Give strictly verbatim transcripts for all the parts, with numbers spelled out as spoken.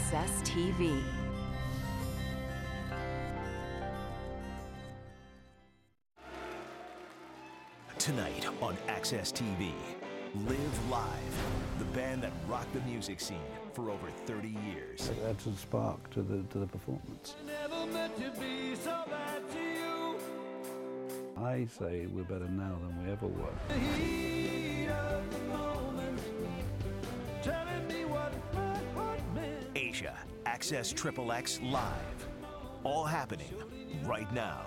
Access T V. Tonight on Access T V, Live Live, the band that rocked the music scene for over thirty years. It adds a spark to the, to the performance. Never meant to be so bad to you. I say we're better now than we ever were. The heat of the moment, telling me what my heart meant. Asia, Access Triple X Live. All happening right now.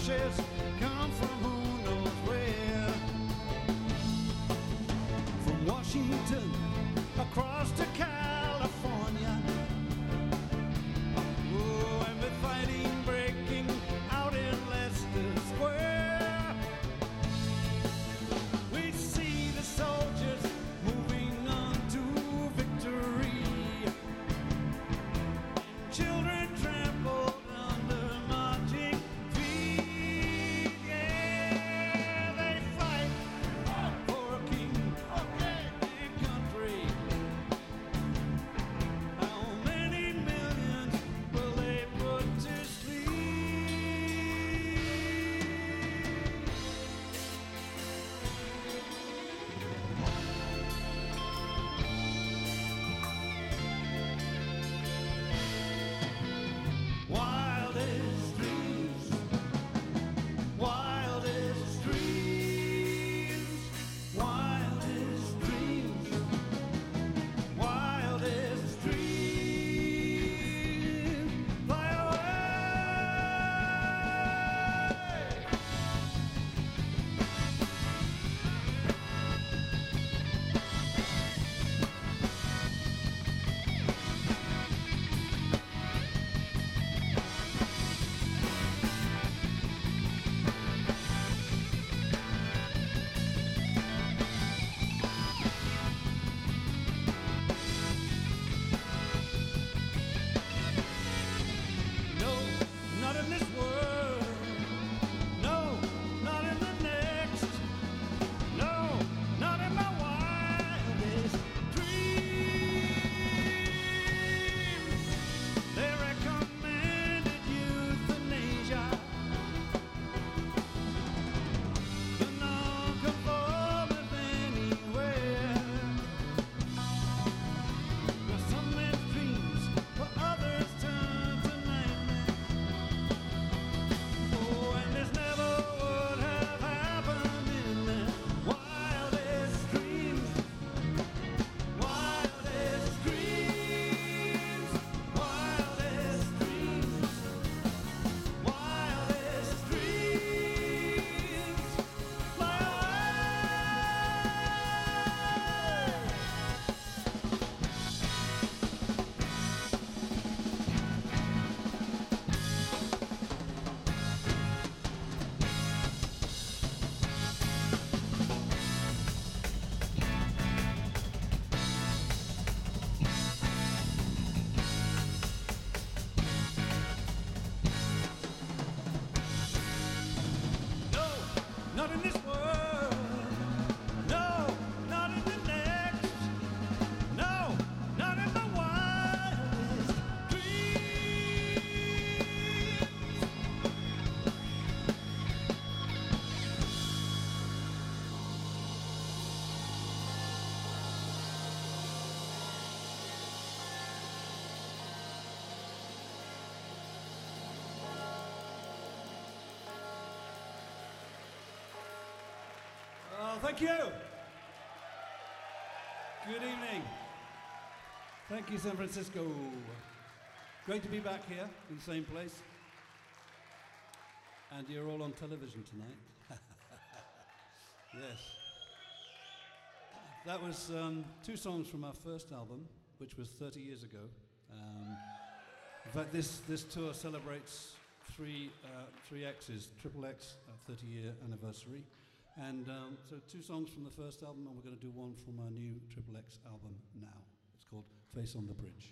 ashes come from who knows where. From Washington across to California. Oh, and with fighting breaking out in Leicester Square. We see the soldiers moving on to victory. Children trampled under marching feet. Yeah, they fight for a king and country. How many millions will they put to sleep? Wildest dreams, wildest dreams, wildest dreams, wildest dreams, fly away. No, not in this world. No, not in the next. No, not in my wildest dreams. They recommended euthanasia. The non-conformist anywhere. Now some men's dreams for others turn to nightmares. Oh, and this never would have happened in their wildest dreams. Wildest dreams. Wildest dreams. Wildest dreams. Fly away. No, not in this world. No, not in the next. No, not in my wildest dreams. Oh, thank you. Good evening. Thank you, San Francisco. Great to be back here in the same place. And you're all on television tonight. Yes. That was um, two songs from our first album, which was thirty years ago. Um, in fact, this, this tour celebrates three, uh, three X's, Triple X, uh, thirty year anniversary. And um, so two songs from the first album, and we're going to do one from our new Triple X album now. It's called Face on the Bridge.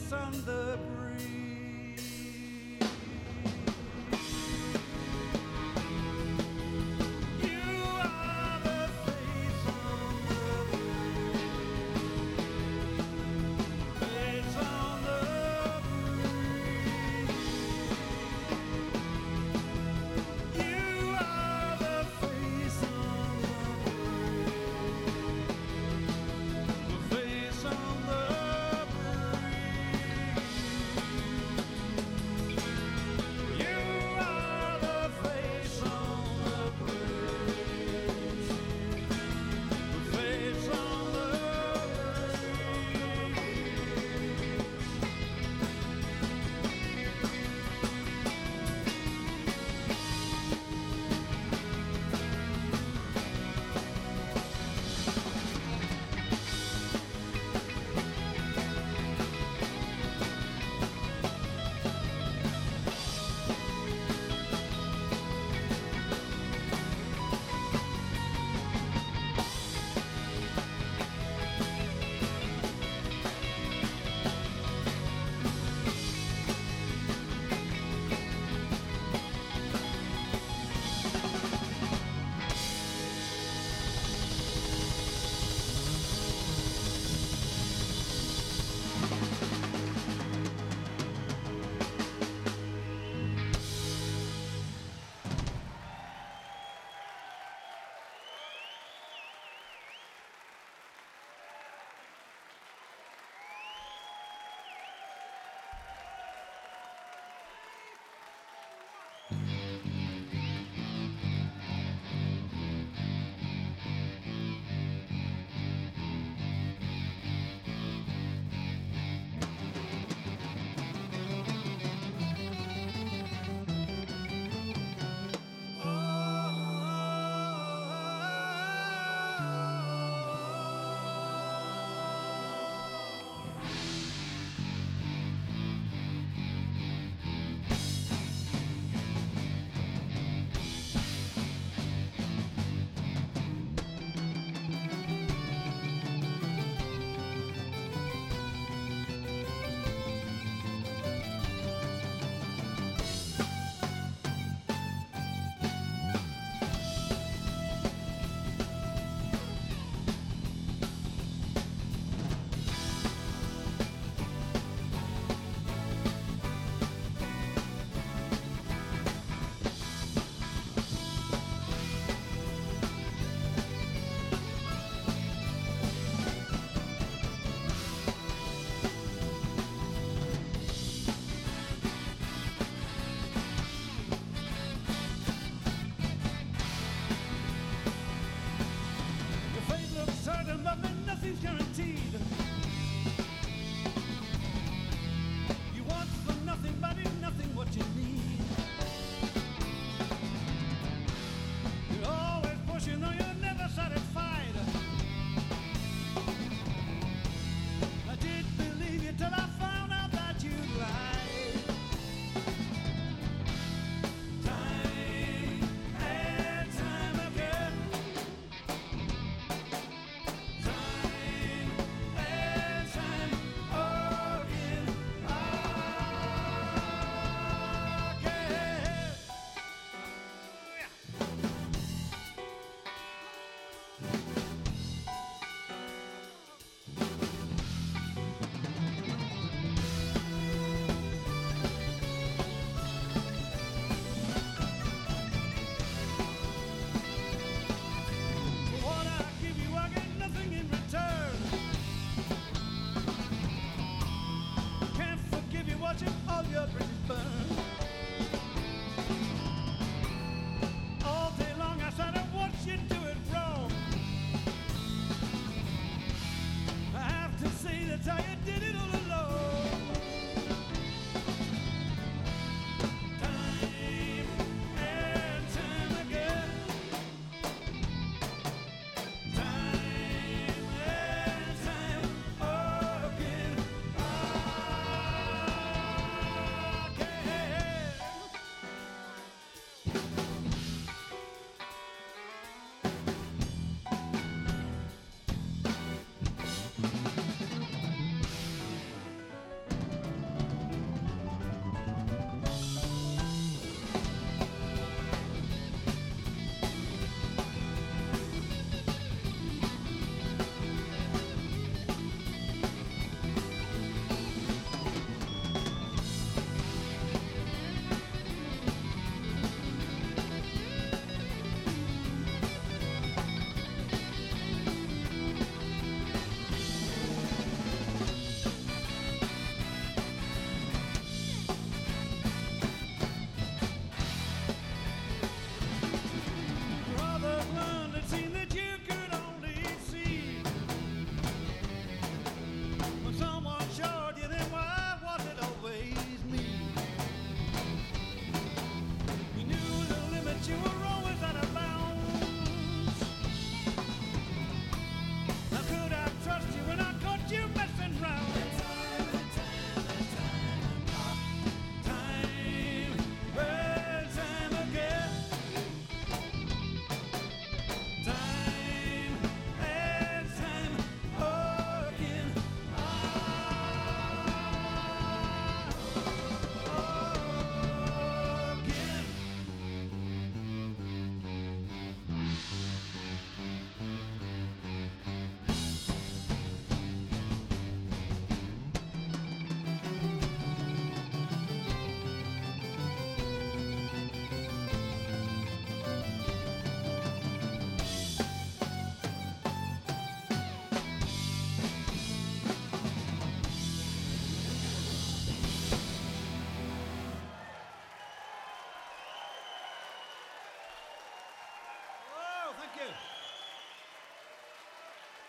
face on the breeze. You are the face on the breeze. Face on the breeze. You are the face on the breeze. The face on the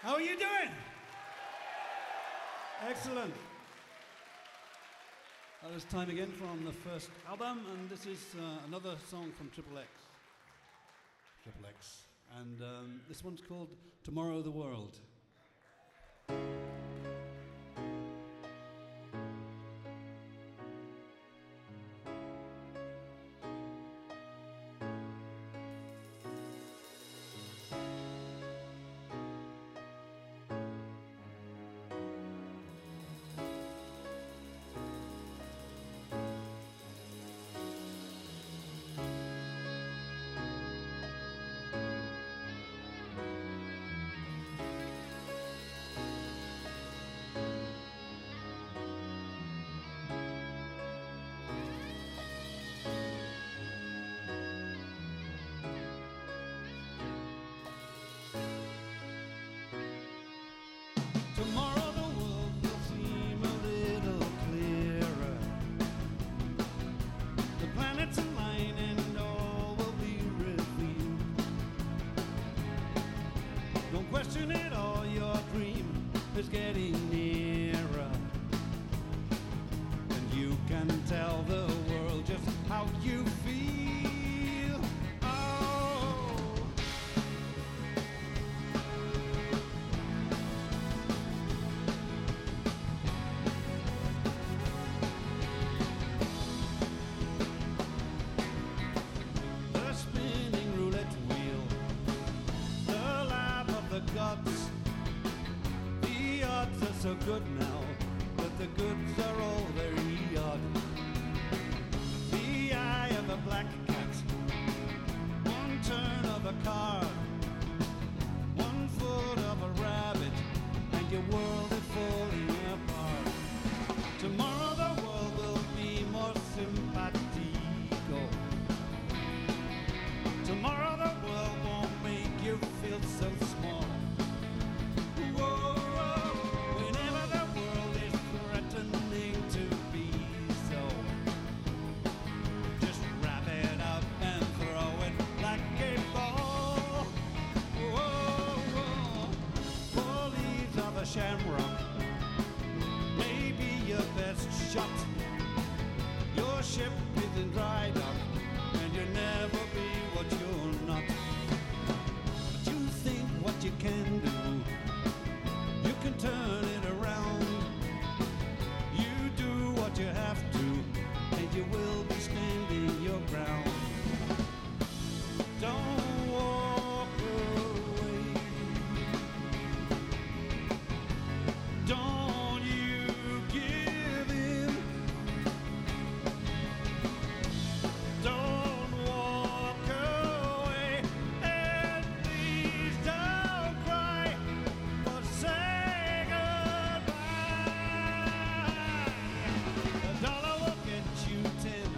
How are you doing? Excellent. That was Time Again from the first album, and this is uh, another song from Triple X. Triple X. And um, this one's called Tomorrow the World. Tomorrow the world will seem a little clearer. The planets align and all will be revealed. Don't question it, all your dream is getting nearer. And you can tell the world just how you feel. Oh. The spinning roulette wheel, the lap of the gods. The odds are so good now, but the goods are all very odd. The eye of a black cat, one turn of a card, one foot of a rabbit, and your world is falling apart. Tomorrow the world will be more simpatico. Tomorrow the world won't make you feel so small. Whoa, whoa, whenever the world is threatening to be so, just wrap it up and throw it like a ball. Whoa, whoa, four leaves of a shamrock may be your best shot. Your ship is in dry dock, and you'll never be what you're not. But you think what you can do, you can turn it around. You do what you have to, and you will be standing your ground. Don't walk away. Don't you give in. Don't walk away, and please don't cry, but say goodbye. A dollar will get you ten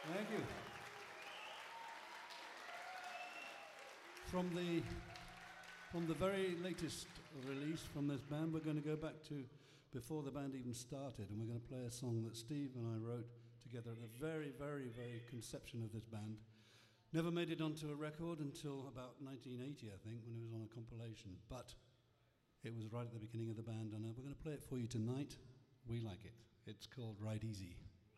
Thank you. From the from the very latest release from this band, we're going to go back to before the band even started, and we're going to play a song that Steve and I wrote together at the very, very, very conception of this band. Never made it onto a record until about nineteen eighty, I think, when it was on a compilation. But it was right at the beginning of the band, and uh, we're going to play it for you tonight. We like it. It's called Ride Easy.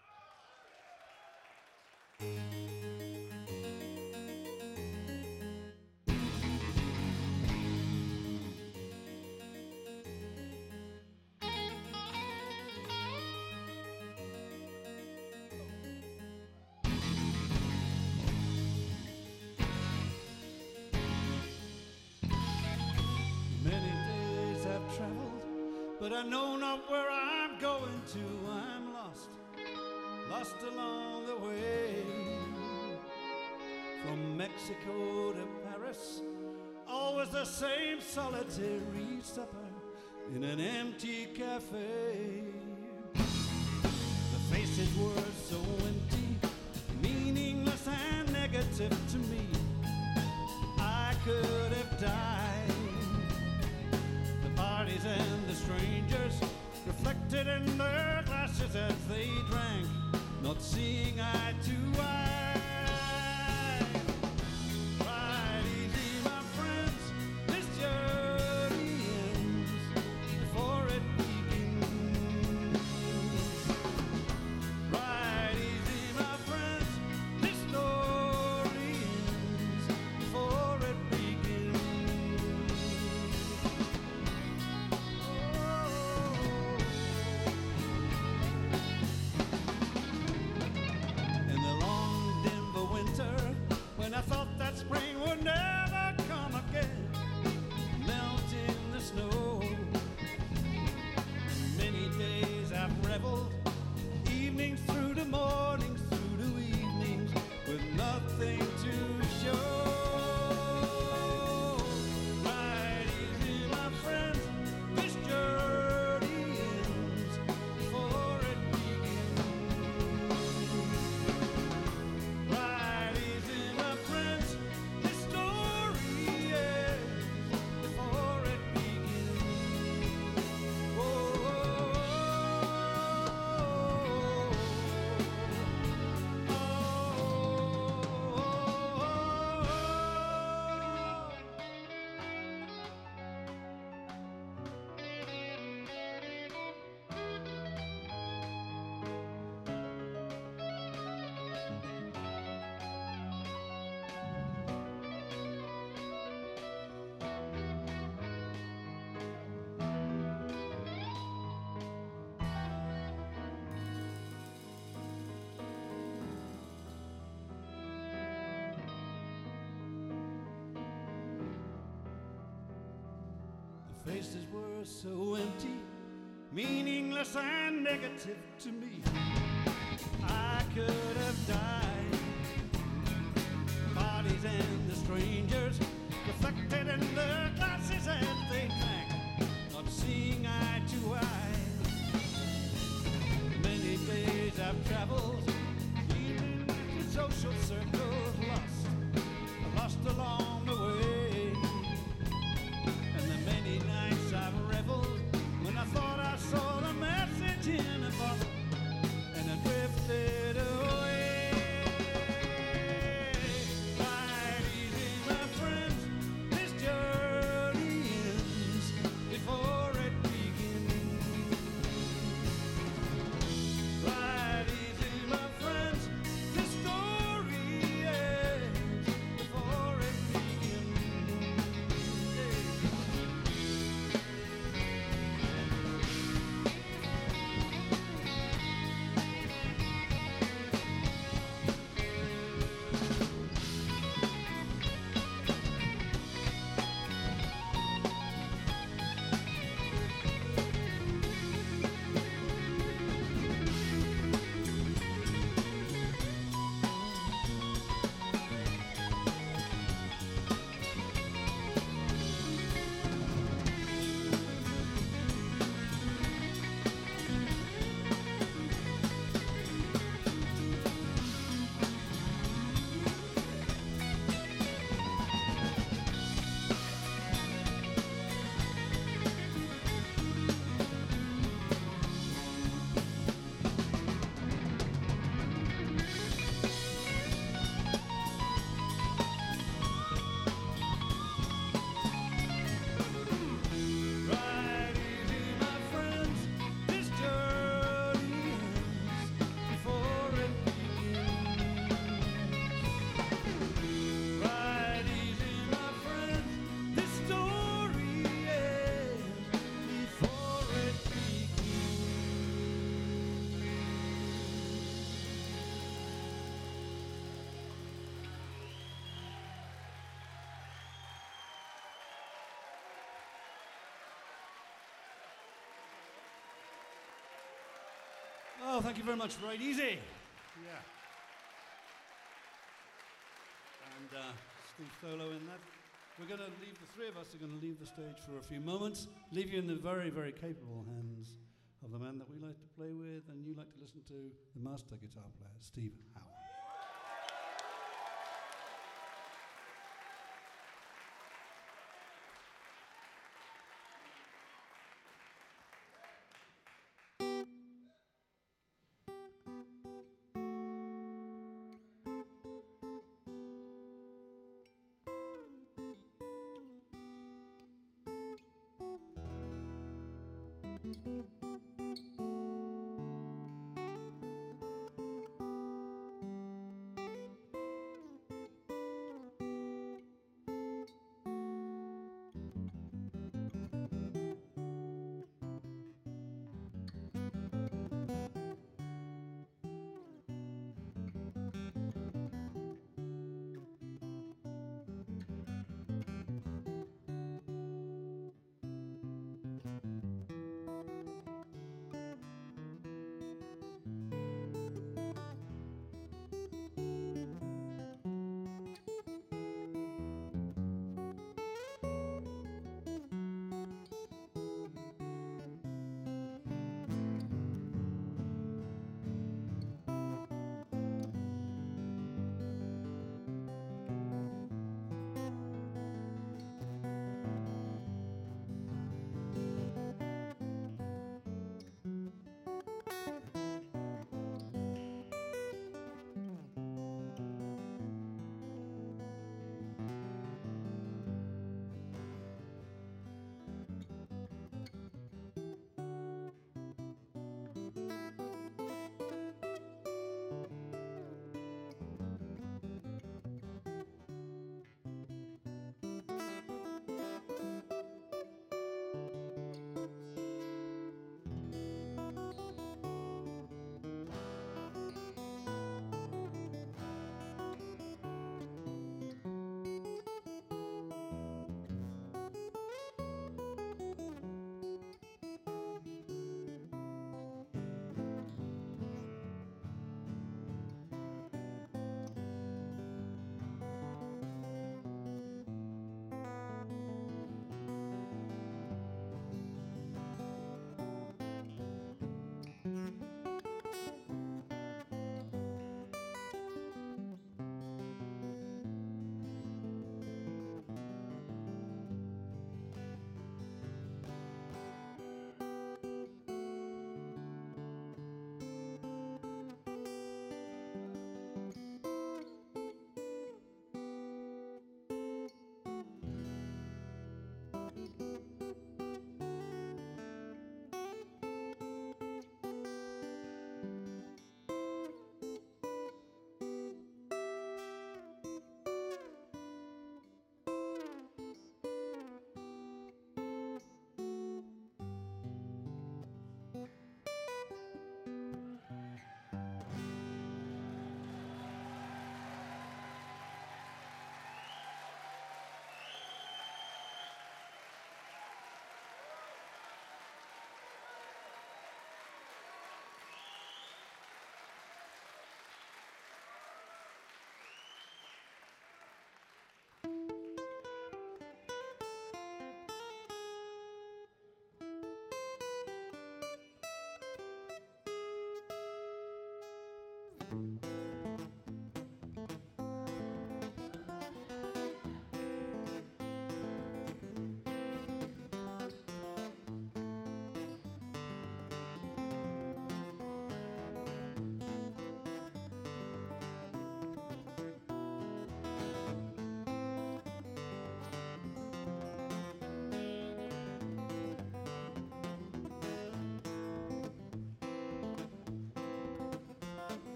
But I know not where I'm going to. I'm lost, lost along the way. From Mexico to Paris, always the same solitary supper in an empty cafe. The faces were so empty, meaningless and negative to me. I could have died. Parties and the strangers reflected in their glasses as they drank, not seeing eye to eye. Ride easy, my friends, this journey ends before it begins. Ride easy, my friends, this story ends before it begins. I thought that spring would never come again, melting the snow. Many days I've reveled, evenings through to mornings, through to evenings, with nothing to show. Ride easy, my friends, this journey ends before it begins. Ride easy, my friends, this story ends before it begins. Oh, oh, oh, oh, oh, oh. The faces were so empty, meaningless and negative to me. I could have died. Parties and the strangers reflected in their glasses as they drank, not seeing eye to eye. Many days I've traveled, even in social circles, lost, lost along the way. And the many nights I've reveled, when I thought I saw the message in a bottle, and I drifted away. Ride easy, my friends, this journey ends before it begins. Ride easy, my friends, this story Oh, thank you very much, Right Easy. Yeah. And uh, Steve Tholo in that. We're going to leave, the three of us are going to leave the stage for a few moments, leave you in the very, very capable hands of the man that we like to play with and you like to listen to, the master guitar player, Steve Howe.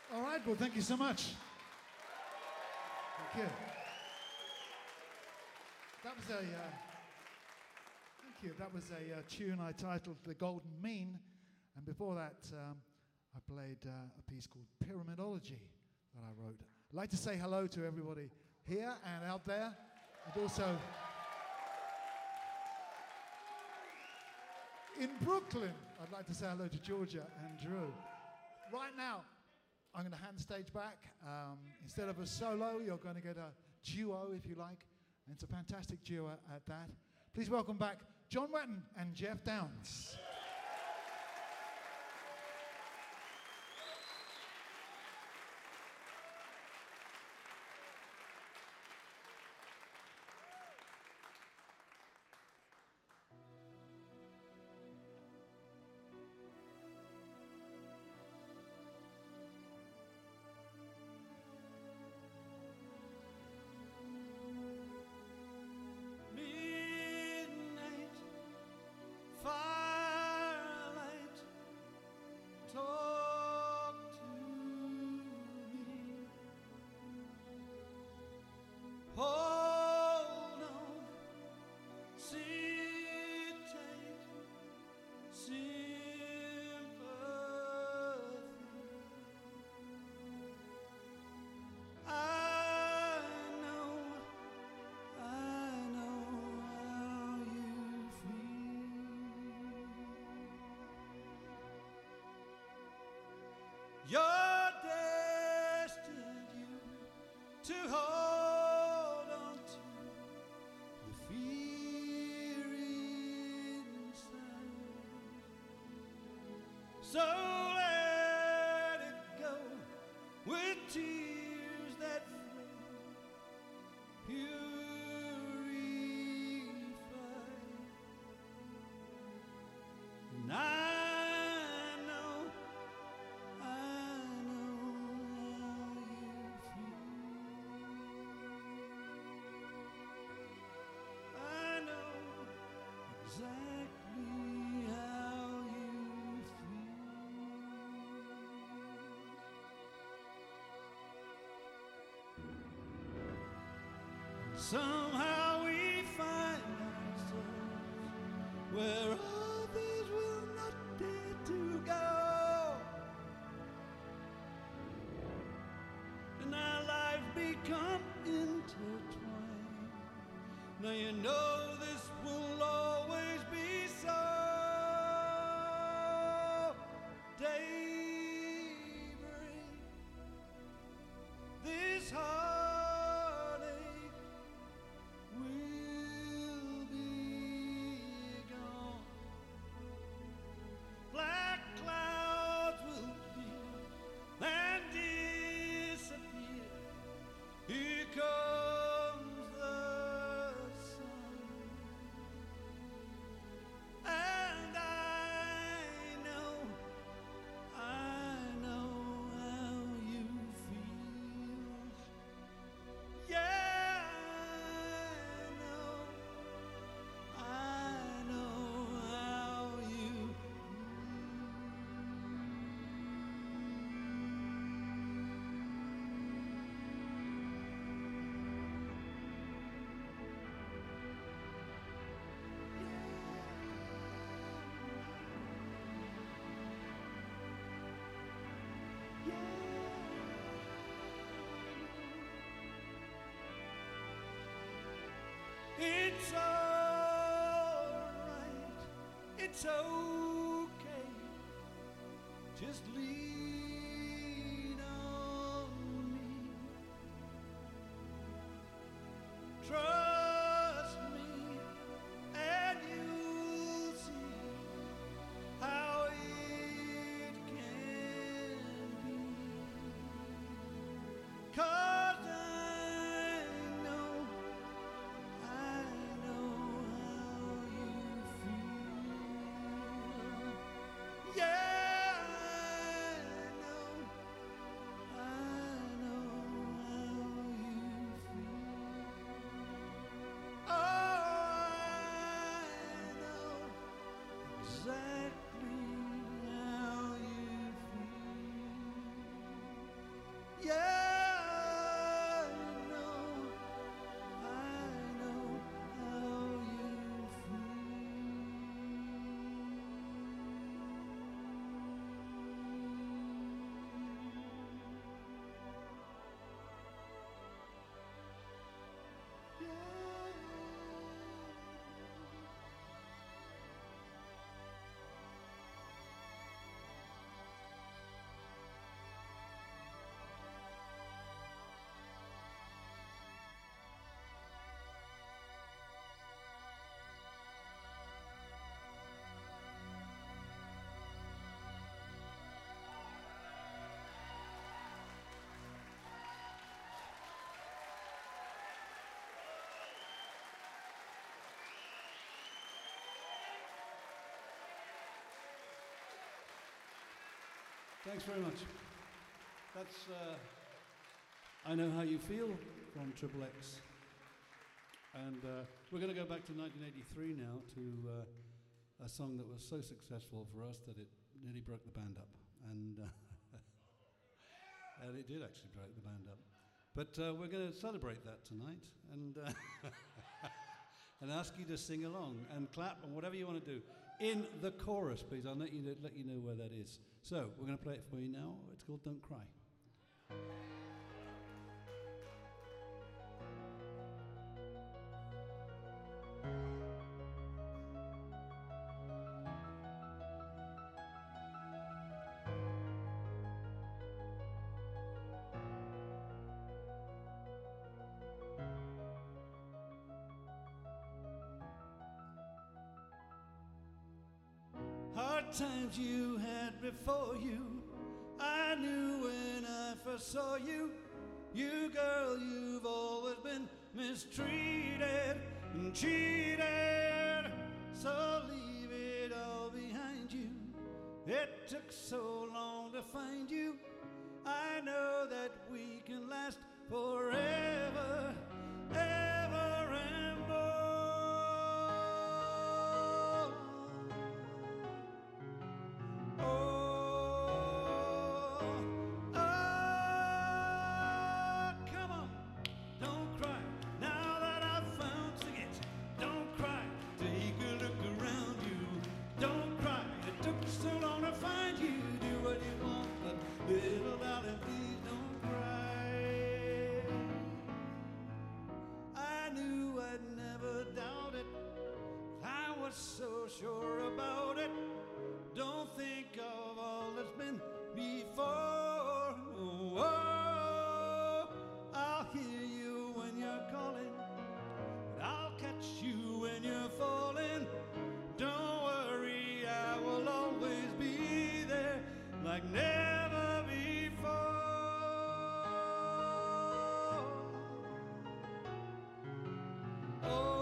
All right, well, thank you so much. Thank you. That was a, uh, thank you. That was a uh, tune I titled The Golden Mean, and before that, um, I played uh, a piece called Pyramidology that I wrote. I'd like to say hello to everybody here and out there, and also in Brooklyn. I'd like to say hello to Georgia and Drew. Right now, I'm going to hand the stage back. Um, instead of a solo, you're going to get a duo, if you like. And it's a fantastic duo at that. Please welcome back John Wetton and Jeff Downs. You're destined you to hold on to the fear inside. So let it go with tears that flow purified. And I somehow we find ourselves where others will not dare to go, and our lives become intertwined. Now you know this will always be so. Daybreak, this heart it's all right, it's okay, just lean on me, trust me, and you'll see how it can be, 'cause yeah, Thanks very much. That's uh, I Know How You Feel from Triple X. And uh, we're going to go back to nineteen eighty-three now to uh, a song that was so successful for us that it nearly broke the band up. And, uh, and it did actually break the band up. But uh, we're going to celebrate that tonight and, uh, and ask you to sing along and clap and whatever you want to do. In the chorus, please. I'll let you know, let you know where that is. So we're going to play it for you now. It's called Don't Cry. Hard times you had before you, I knew when I first saw you. You girl, you've always been mistreated and cheated, so leave it all behind you. It took so long to find you. I know that we can last forever, ever and more. So sure about it, don't think of all that's been before. Oh, oh, I'll hear you when you're calling, but I'll catch you when you're falling. Don't worry, I will always be there like never before. Oh,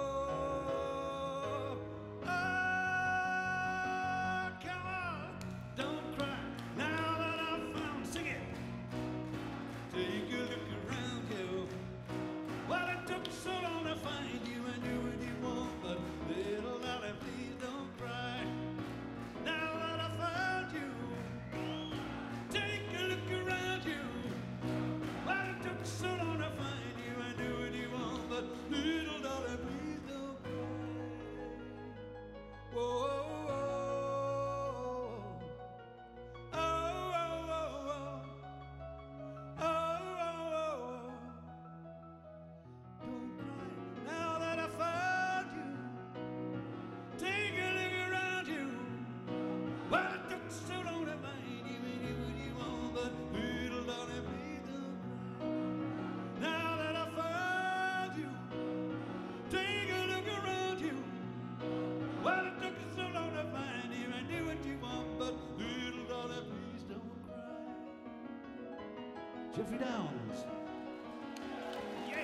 Jeffrey Downs. Yeah.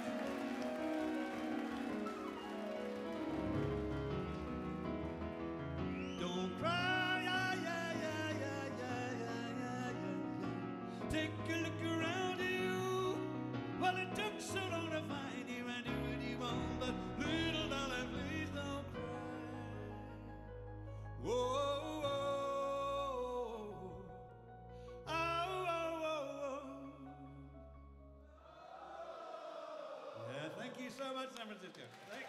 Don't cry, yeah, yeah, yeah, yeah, yeah, yeah, yeah, yeah. Take a look around you. Well, it took so long to find you and do what you want, but little darling, please don't cry. Whoa. Thank you so much, San Francisco. Thanks.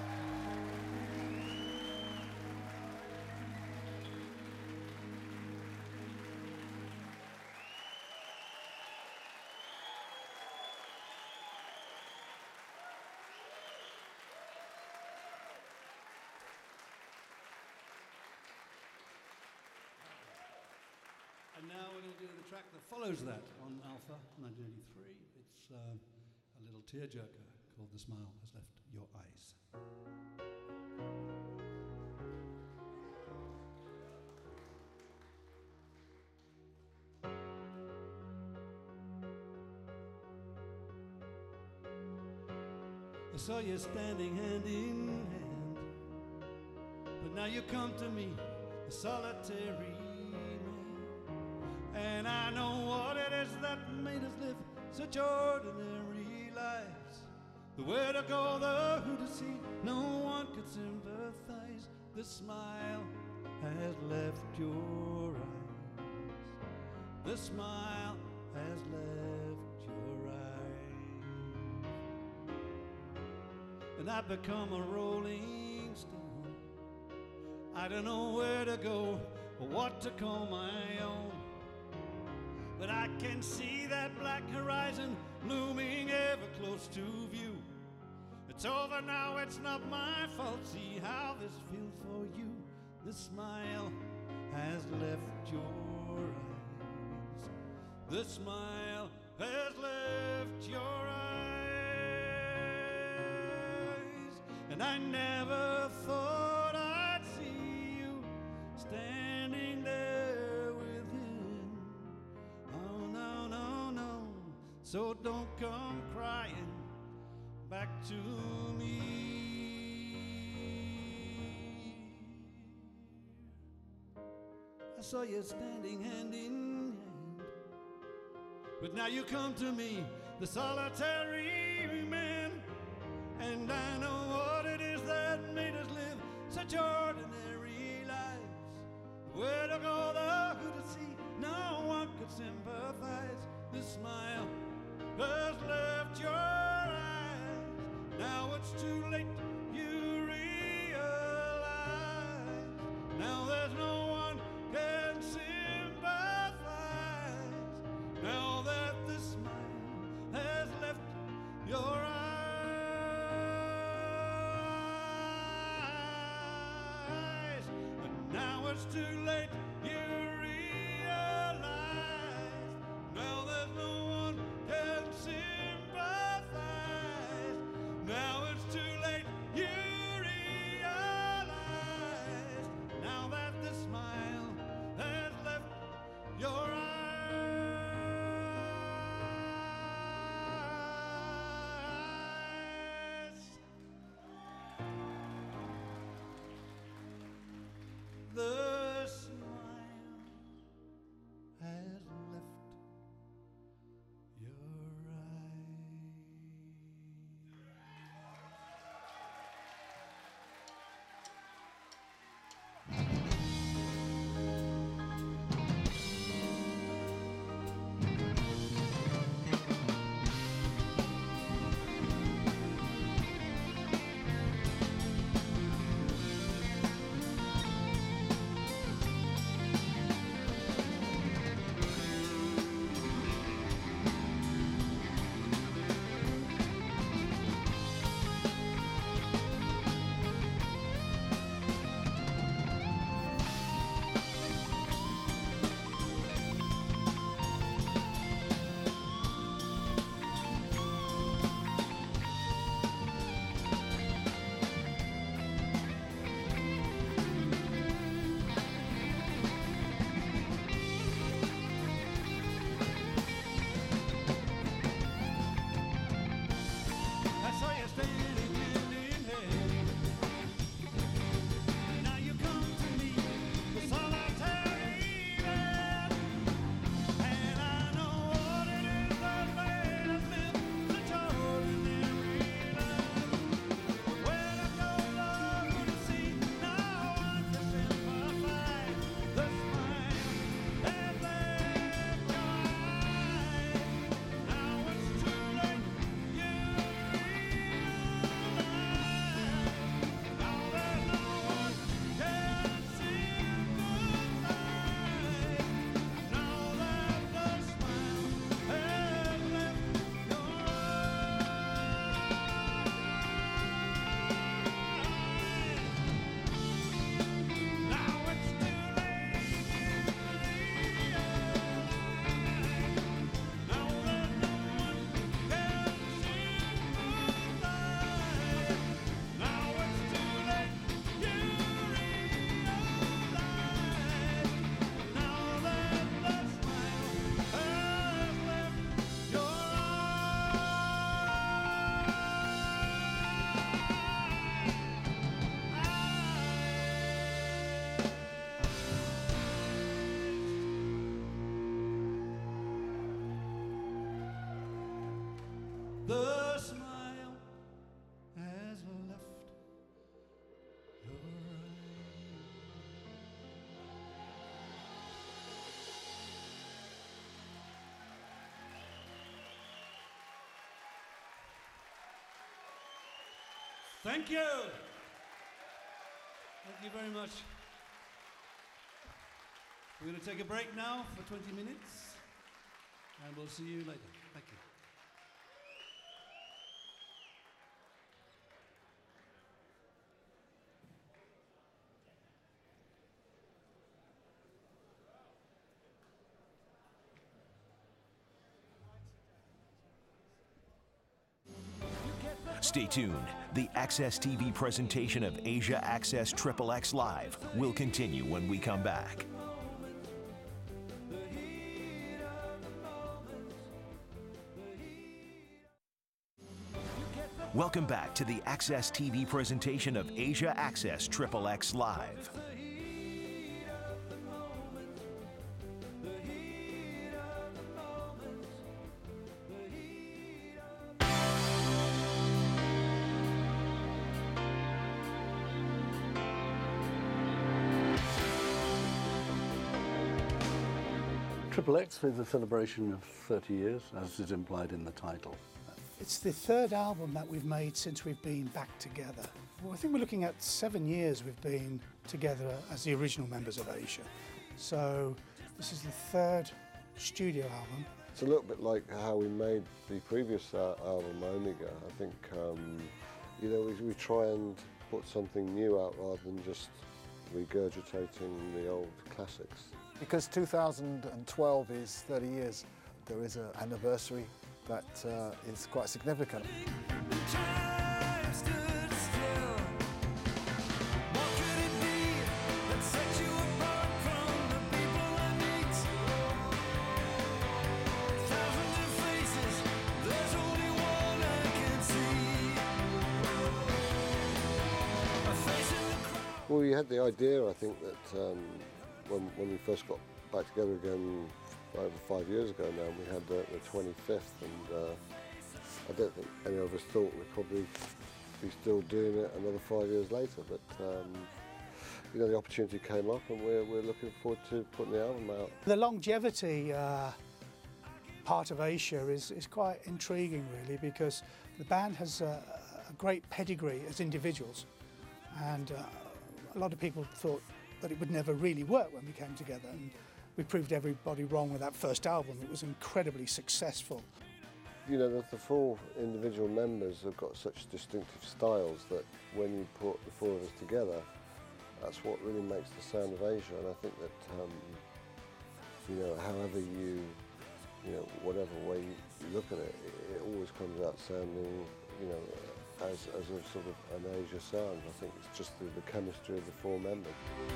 And now we're going to do the track that follows that on Alpha nineteen eighty-three. It's uh, a little tearjerker called The Smile Has Left Your Eyes. I saw you standing hand in hand, but now you come to me, a solitary man. that made us live such ordinary lives? The where to go, the who to see, no one could sympathize. The smile has left your eyes. The smile has left your eyes. And I've become a rolling stone. I don't know where to go or what to call my own. But I can see that black horizon looming ever close to view. It's over now, it's not my fault. See how this feels for you. The smile has left your eyes. The smile has left your eyes. And I never thought I'd see you standing there with him. Oh, no, no, no. So don't come crying back to me. I saw you standing hand in hand, but now you come to me, the solitary man. And I know what it is that made us live such ordinary lives. Where to go, the who to see, no one could sympathize. The smile has left your eyes. Now it's too late, you realize. Now there's no one can sympathize. Now that the smile has left your eyes. And now it's too late, you realize. Now there's no one can sympathize. Now it's too late, you realize. Now that the smile has left your eyes. The smile The smile has left your Thank you. Thank you very much. We're going to take a break now for twenty minutes, and we'll see you later. Thank you. Stay tuned. The Access T V presentation of Asia Access Triple X Live will continue when we come back. Welcome back to the Access T V presentation of Asia Access Triple X Live. Triple X is a celebration of thirty years, as is implied in the title. It's the third album that we've made since we've been back together. Well, I think we're looking at seven years we've been together as the original members of Asia. So this is the third studio album. It's a little bit like how we made the previous uh, album, Omega. I think, um, you know, we, we try and put something new out rather than just regurgitating the old classics. Because two thousand twelve is thirty years, there is an anniversary that uh, is quite significant. Well, we had the idea, I think, that um, when, when we first got back together again over five years ago now, we had the, the twenty-fifth, and uh, I don't think any of us thought we'd probably be still doing it another five years later, but um, you know, the opportunity came up, and we're, we're looking forward to putting the album out. The longevity uh, part of Asia is, is quite intriguing, really, because the band has a, a great pedigree as individuals, and uh, a lot of people thought that it would never really work when we came together, and we proved everybody wrong with that first album. It was incredibly successful. You know, the, the four individual members have got such distinctive styles that when you put the four of us together, that's what really makes the sound of Asia. And I think that, um, you know, however you, you know, whatever way you, you look at it, it, it always comes out sounding, you know, as, as a sort of an Asia sound. I think it's just the, the chemistry of the four members.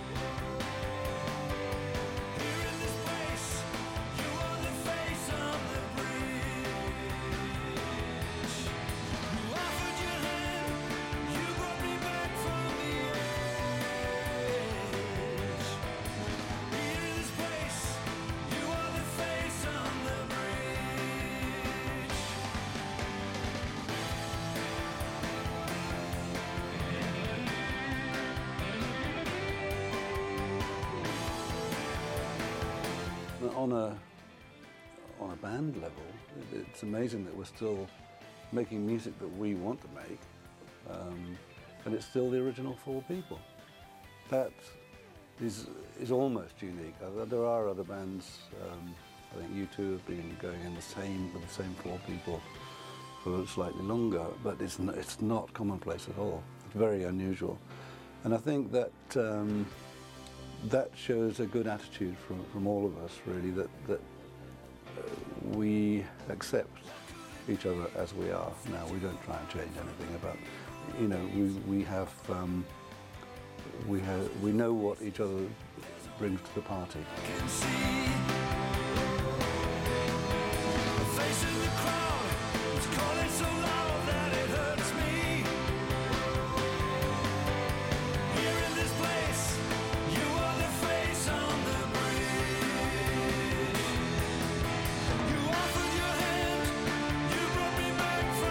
On a, on a band level, it's amazing that we're still making music that we want to make, um, and it's still the original four people. That is, is almost unique. Uh, There are other bands, um, I think you two have been going in the same, with the same four people for slightly longer, but it's, n it's not commonplace at all. It's very unusual. And I think that um, that shows a good attitude from, from all of us, really, that, that uh, we accept each other as we are now. We don't try and change anything about, you know, we, we have, um, we have, we know what each other brings to the party. You offered your hand, you brought me back from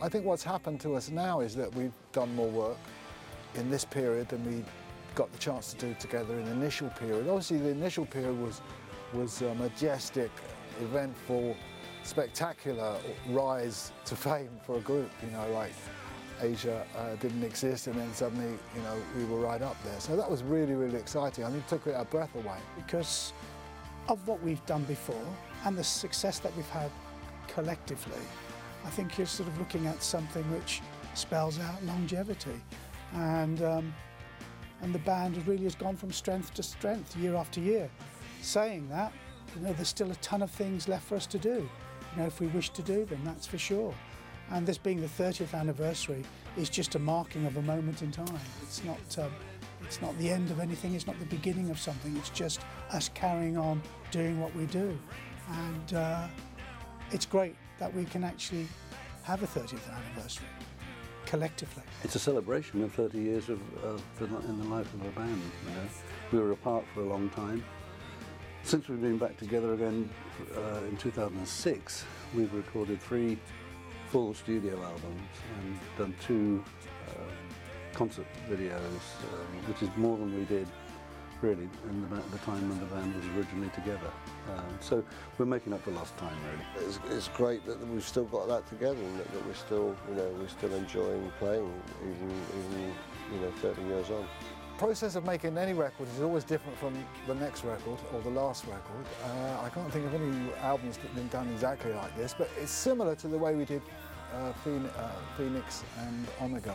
I think what's happened to us now is that we've done more work in this period than we got the chance to do together in the initial period. Obviously the initial period was, was a majestic, eventful, spectacular rise to fame for a group, you know, like Asia uh, didn't exist and then suddenly, you know, we were right up there. So that was really, really exciting. I mean, it took our breath away. Because of what we've done before and the success that we've had collectively, I think you're sort of looking at something which spells out longevity. And, um, and the band really has gone from strength to strength year after year. Saying that, you know, there's still a ton of things left for us to do. You know, if we wish to do them, that's for sure. And this being the thirtieth anniversary is just a marking of a moment in time. It's not, um, it's not the end of anything, it's not the beginning of something, it's just us carrying on doing what we do. And uh, it's great that we can actually have a thirtieth anniversary collectively. It's a celebration of thirty years of, of the, in the life of a band. You know, we were apart for a long time. Since we've been back together again uh, in two thousand six, we've recorded three full studio albums and done two uh, concert videos, uh, which is more than we did really in the, the time when the band was originally together. Um, so we're making up for lost time, really. It's, it's great that we've still got that together and that, that we're still, you know, we're still enjoying playing even, even, you know, thirty years on. The process of making any record is always different from the next record or the last record. Uh, I can't think of any albums that have been done exactly like this, but it's similar to the way we did uh, Phoenix, uh, Phoenix and Omega,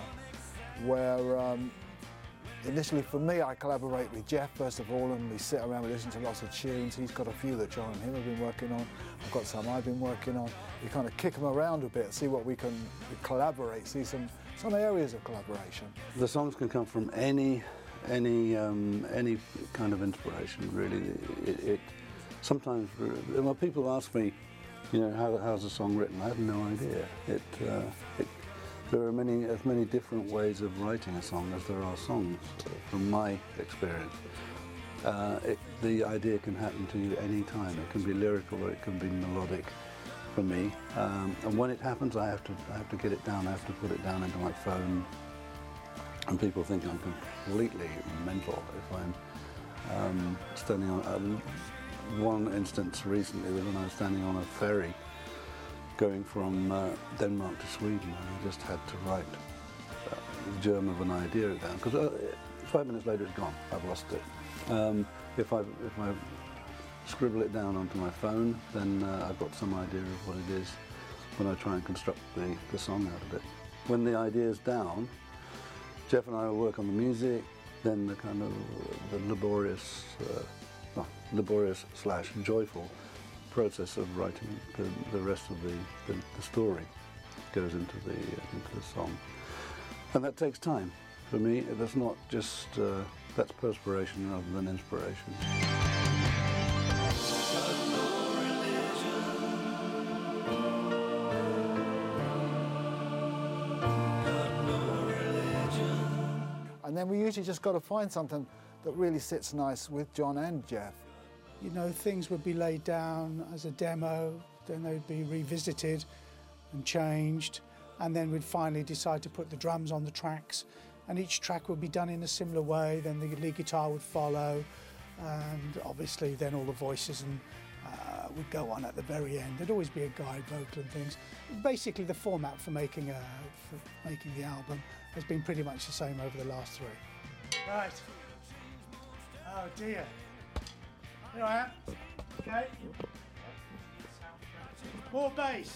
where um, initially for me I collaborate with Jeff first of all, and we sit around and listen to lots of tunes. He's got a few that John and him have been working on. I've got some I've been working on. We kind of kick them around a bit, see what we can collaborate, see some, some areas of collaboration. The songs can come from any any um, any kind of inspiration, really. It, it sometimes, well, people ask me, you know, how, how's a song written? I have no idea. It, uh, it there are many as many different ways of writing a song as there are songs, from my experience. Uh, it, the idea can happen to you any time. It can be lyrical or it can be melodic. For me, um, and when it happens, I have to I have to get it down. I have to put it down into my phone. And people think I'm completely mental if I'm um, standing on, uh, one instance recently was when I was standing on a ferry going from uh, Denmark to Sweden, and I just had to write uh, the germ of an idea down, because uh, five minutes later it's gone, I've lost it. Um, if, I, if I scribble it down onto my phone, then uh, I've got some idea of what it is when I try and construct the, the song out of it. When the idea's down, Jeff and I will work on the music, then the kind of the laborious, uh, well, laborious slash joyful process of writing the, the rest of the, the, the story goes into the uh, into the song, and that takes time. For me, that's not just uh, that's perspiration rather than inspiration. And then we usually just got to find something that really sits nice with John and Jeff. You know, things would be laid down as a demo, then they'd be revisited and changed, and then we'd finally decide to put the drums on the tracks, and each track would be done in a similar way. Then the lead guitar would follow, and obviously then all the voices and uh, would go on at the very end. There'd always be a guide vocal and things. Basically, the format for making a, for making the album has been pretty much the same over the last three. Right. Oh dear. Here I am. Okay. More bass.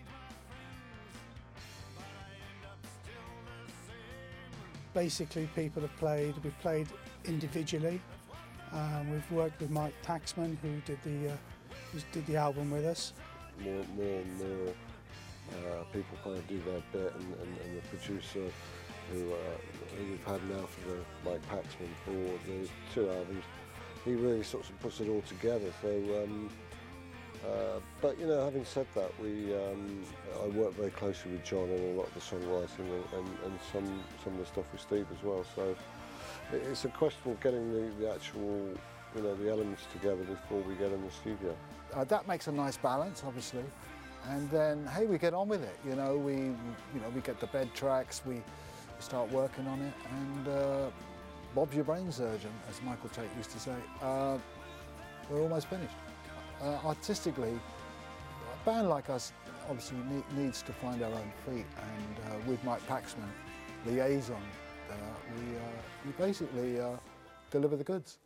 Basically, people have played. We've played individually. Um, we've worked with Mike Taxman, who did the uh, who did the album with us. More, more, and more uh, people kind of do their bit, and, and, and the producer who, uh, who we've had now for the Mike Paxman for the two albums, he really sort of puts it all together. So, um, uh, but you know, having said that, we um, I work very closely with John on a lot of the songwriting and, and, and some some of the stuff with Steve as well. So it, it's a question of getting the, the actual, you know, the elements together before we get in the studio. Uh, that makes a nice balance, obviously. and then hey, we get on with it. You know, we you know we get the bed tracks, we, we start working on it, and uh, Bob's your brain surgeon, as Michael Tate used to say. Uh, we're almost finished. Uh, artistically, a band like us obviously need, needs to find our own feet, and uh, with Mike Paxman, liaison, uh, we uh, we basically uh, deliver the goods.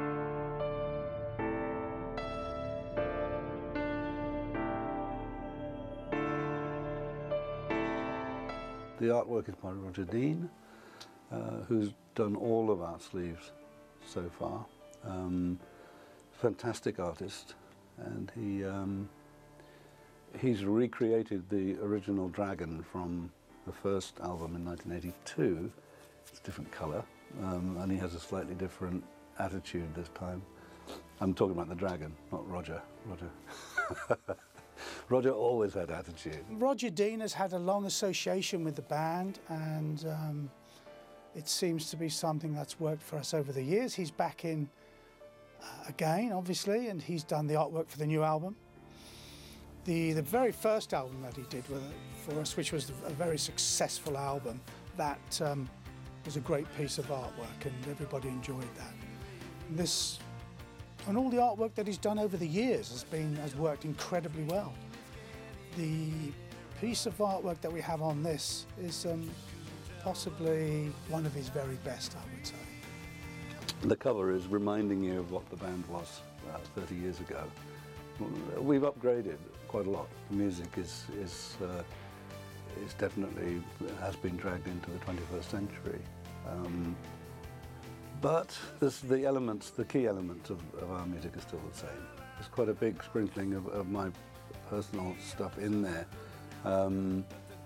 The artwork is by Roger Dean, uh, who's done all of our sleeves so far. Um, fantastic artist, and he um, he's recreated the original dragon from the first album in nineteen eighty-two. It's a different colour, um, and he has a slightly different attitude this time. I'm talking about the dragon, not Roger. Roger. Roger always had attitude. Roger Dean has had a long association with the band, and um, it seems to be something that's worked for us over the years. He's back in uh, again, obviously, and he's done the artwork for the new album. The, the very first album that he did with, for us, which was a very successful album, that um, was a great piece of artwork, and everybody enjoyed that. And this, and all the artwork that he's done over the years has been has worked incredibly well. The piece of artwork that we have on this is um, possibly one of his very best, I would say. The cover is reminding you of what the band was uh, thirty years ago. We've upgraded quite a lot. The music is is uh, is definitely has been dragged into the twenty-first century. Um, but this, the elements, the key elements of, of our music are still the same. There's quite a big sprinkling of, of my personal stuff in there. Um,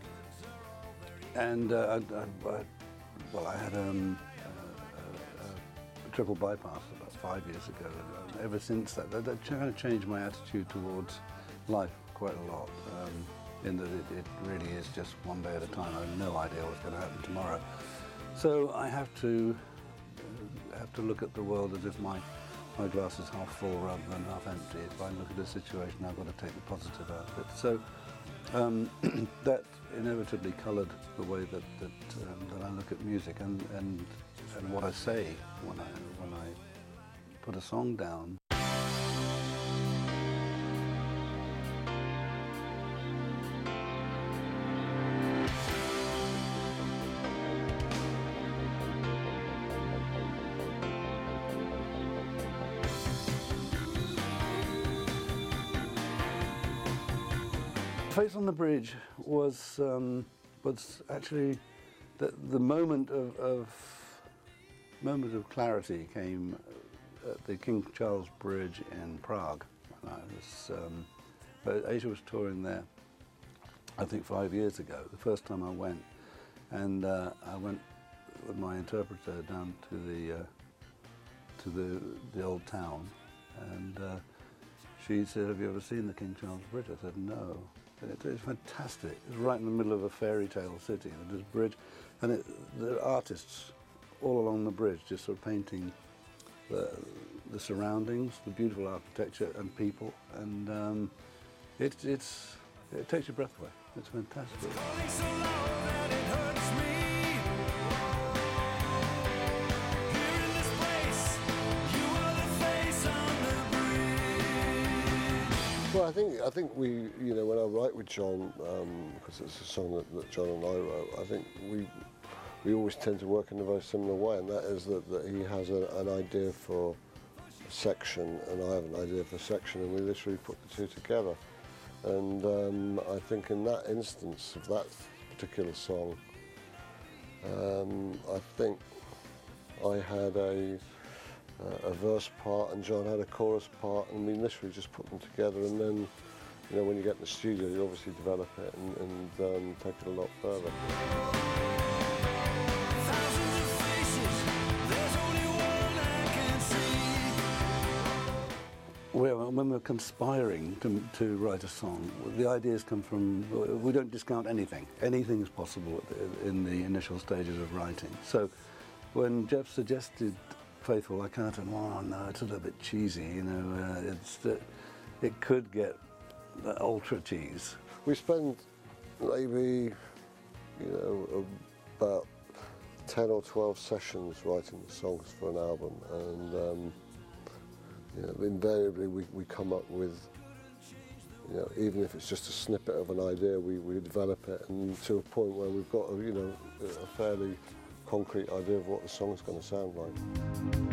and uh, I, I, I, well, I had um, a, a, a triple bypass about five years ago. And ever since that, that, that kind of changed my attitude towards life quite a lot. Um, in that it, it really is just one day at a time. I have no idea what's going to happen tomorrow. So I have to uh, have to look at the world as if my my glass is half full rather than half empty. If I look at a situation, I've got to take the positive out of it. So um, that inevitably coloured the way that that, um, that I look at music and, and and what I say when I when I put a song down. Face on the Bridge was um, was actually the, the moment of, of moment of clarity came at the King Charles Bridge in Prague. And I was, um, but Asia was touring there, I think five years ago. The first time I went, and uh, I went with my interpreter down to the uh, to the the old town, and uh, she said, "Have you ever seen the King Charles Bridge?" I said, "No." It is fantastic. It's right in the middle of a fairy tale city. There's a bridge, and it, there are artists all along the bridge just sort of painting the, the surroundings, the beautiful architecture and people, and um, it, it's, it takes your breath away. It's fantastic. Well, I think I think we, you know, when I write with John, um, because it's a song that, that John and I wrote, I think we we always tend to work in a very similar way, and that is that, that he has a, an idea for a section, and I have an idea for a section, and we literally put the two together. And um, I think in that instance of that particular song, um, I think I had a Uh, a verse part and John had a chorus part, and we literally just put them together, and then, you know, when you get in the studio you obviously develop it and, and um, take it a lot further. Well, when we're conspiring to, to write a song, the ideas come from, we don't discount anything. Anything is possible in the initial stages of writing. So when Jeff suggested Faithful, I kind of thought, oh no, it's a little bit cheesy, you know, uh, it's, uh, it could get uh, ultra cheese. We spend maybe, you know, about ten or twelve sessions writing the songs for an album, and um, you know, invariably we, we come up with, you know, even if it's just a snippet of an idea, we, we develop it, and to a point where we've got a, you know, a fairly concrete idea of what the song's going to sound like.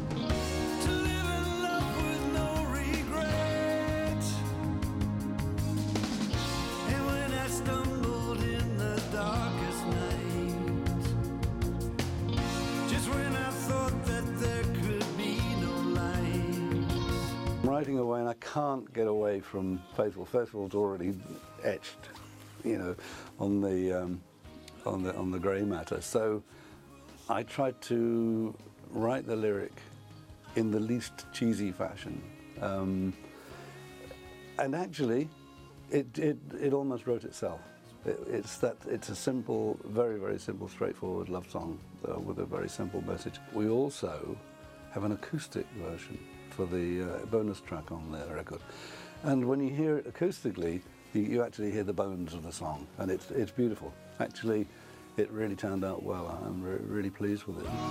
Writing away, and I can't get away from Faithful. Faithful's already etched, you know, on the um, on the on the grey matter. So I tried to write the lyric in the least cheesy fashion, um, and actually, it it it almost wrote itself. It, it's that it's a simple, very very simple, straightforward love song uh, with a very simple message. We also have an acoustic version for the uh, bonus track on the record, and when you hear it acoustically, you, you actually hear the bones of the song, and it's it's beautiful. Actually, it really turned out well. I'm re really pleased with it.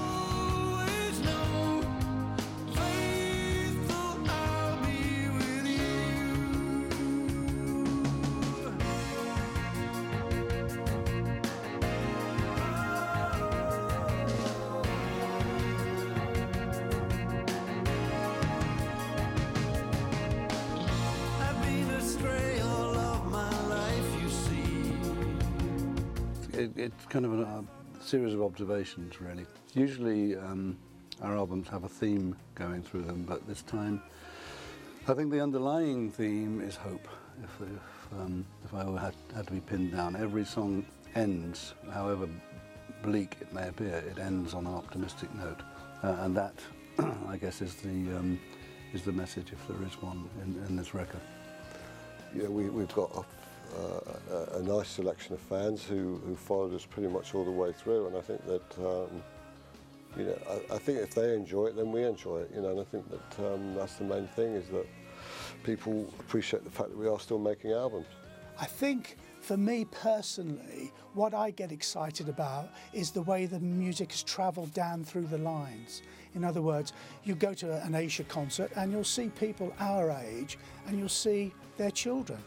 It, it's kind of a, a series of observations, really. Usually um, our albums have a theme going through them, but this time I think the underlying theme is hope. If, if, um, if I had, had to be pinned down, every song ends, however bleak it may appear, it ends on an optimistic note, uh, and that, I guess, is the um, is the message, if there is one, in, in this record. Yeah, we, we've got a Uh, a, a nice selection of fans who, who followed us pretty much all the way through, and I think that um, you know I, I think if they enjoy it, then we enjoy it, you know, and I think that um, that's the main thing, is that people appreciate the fact that we are still making albums. I think for me personally, what I get excited about is the way the music has travelled down through the lines. In other words, you go to an Asia concert and you'll see people our age, and you'll see their children,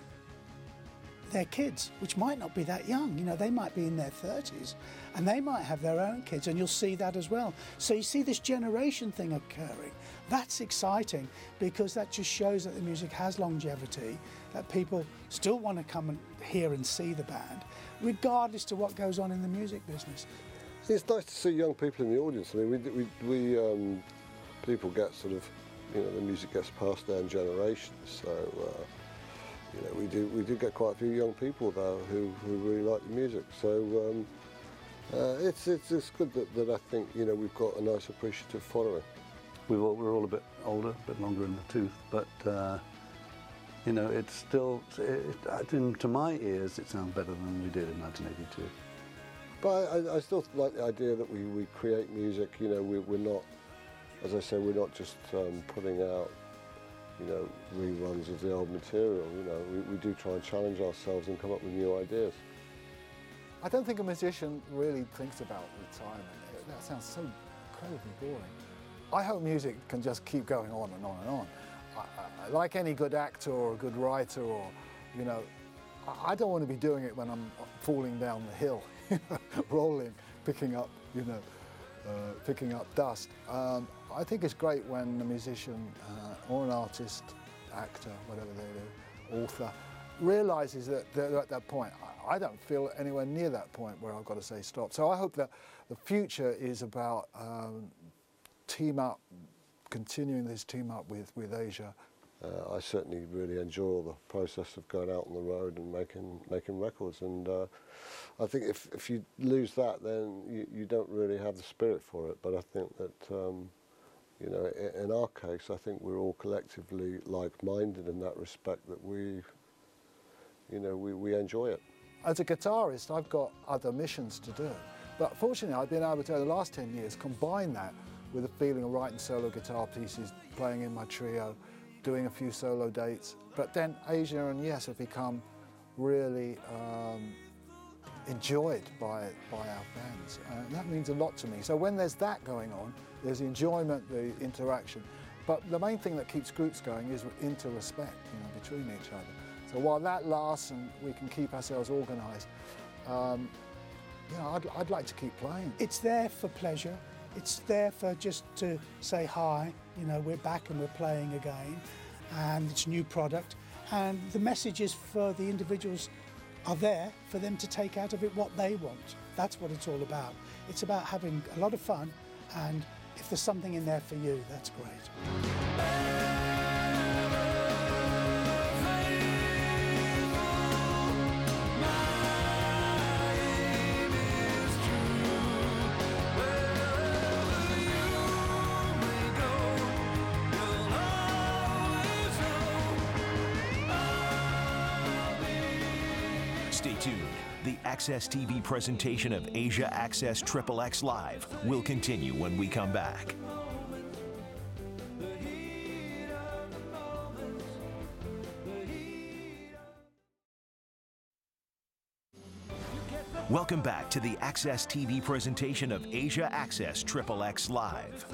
their kids, which might not be that young. You know, they might be in their thirties, and they might have their own kids, and you'll see that as well. So you see this generation thing occurring. That's exciting, because that just shows that the music has longevity, that people still want to come and hear and see the band, regardless to what goes on in the music business. It's nice to see young people in the audience. I mean, we, we, we um, people get sort of, you know, the music gets passed down generations, so uh, you know, we do we do get quite a few young people there who, who really like the music. So um, uh, it's, it's it's good that, that I think, you know, we've got a nice appreciative following. We've all, we're all a bit older, a bit longer in the tooth, but uh, you know, it's still, it, it, to my ears, it sounds better than we did in nineteen eighty-two. But I, I still like the idea that we, we create music. You know, we, we're not, as I say, we're not just um, putting out, you know, reruns of the old material. You know, we, we do try and challenge ourselves and come up with new ideas. I don't think a musician really thinks about retirement. That sounds so incredibly boring. I hope music can just keep going on and on and on. I, I, like any good actor or a good writer, or, you know, I, I don't want to be doing it when I'm falling down the hill, rolling, picking up, you know, uh, picking up dust. Um, I think it's great when a musician uh, or an artist, actor, whatever they do, author, realises that they're at that point. I, I don't feel anywhere near that point where I've got to say stop. So I hope that the future is about um, team up, continuing this team up with, with Asia. Uh, I certainly really enjoy the process of going out on the road and making making records, and uh, I think if, if you lose that, then you, you don't really have the spirit for it. But I think that, um, you know, in, in our case, I think we're all collectively like-minded in that respect, that we, you know, we, we enjoy it. As a guitarist, I've got other missions to do, but fortunately I've been able to, over the last ten years, combine that with a feeling of writing solo guitar pieces, playing in my trio, doing a few solo dates. But then Asia and Yes have become really um, enjoyed by, by our fans. And that means a lot to me. So when there's that going on, there's the enjoyment, the interaction. But the main thing that keeps groups going is inter-respect, you know, between each other. So while that lasts and we can keep ourselves organised, um, you know, I'd, I'd like to keep playing. It's there for pleasure. It's there for just to say hi, you know, we're back and we're playing again, and it's new product. And the messages for the individuals are there for them to take out of it what they want. That's what it's all about. It's about having a lot of fun, and if there's something in there for you, that's great. Stay tuned. The Access T V presentation of Asia Access Triple X Live will continue when we come back. Welcome back to the Access T V presentation of Asia Access Triple X Live.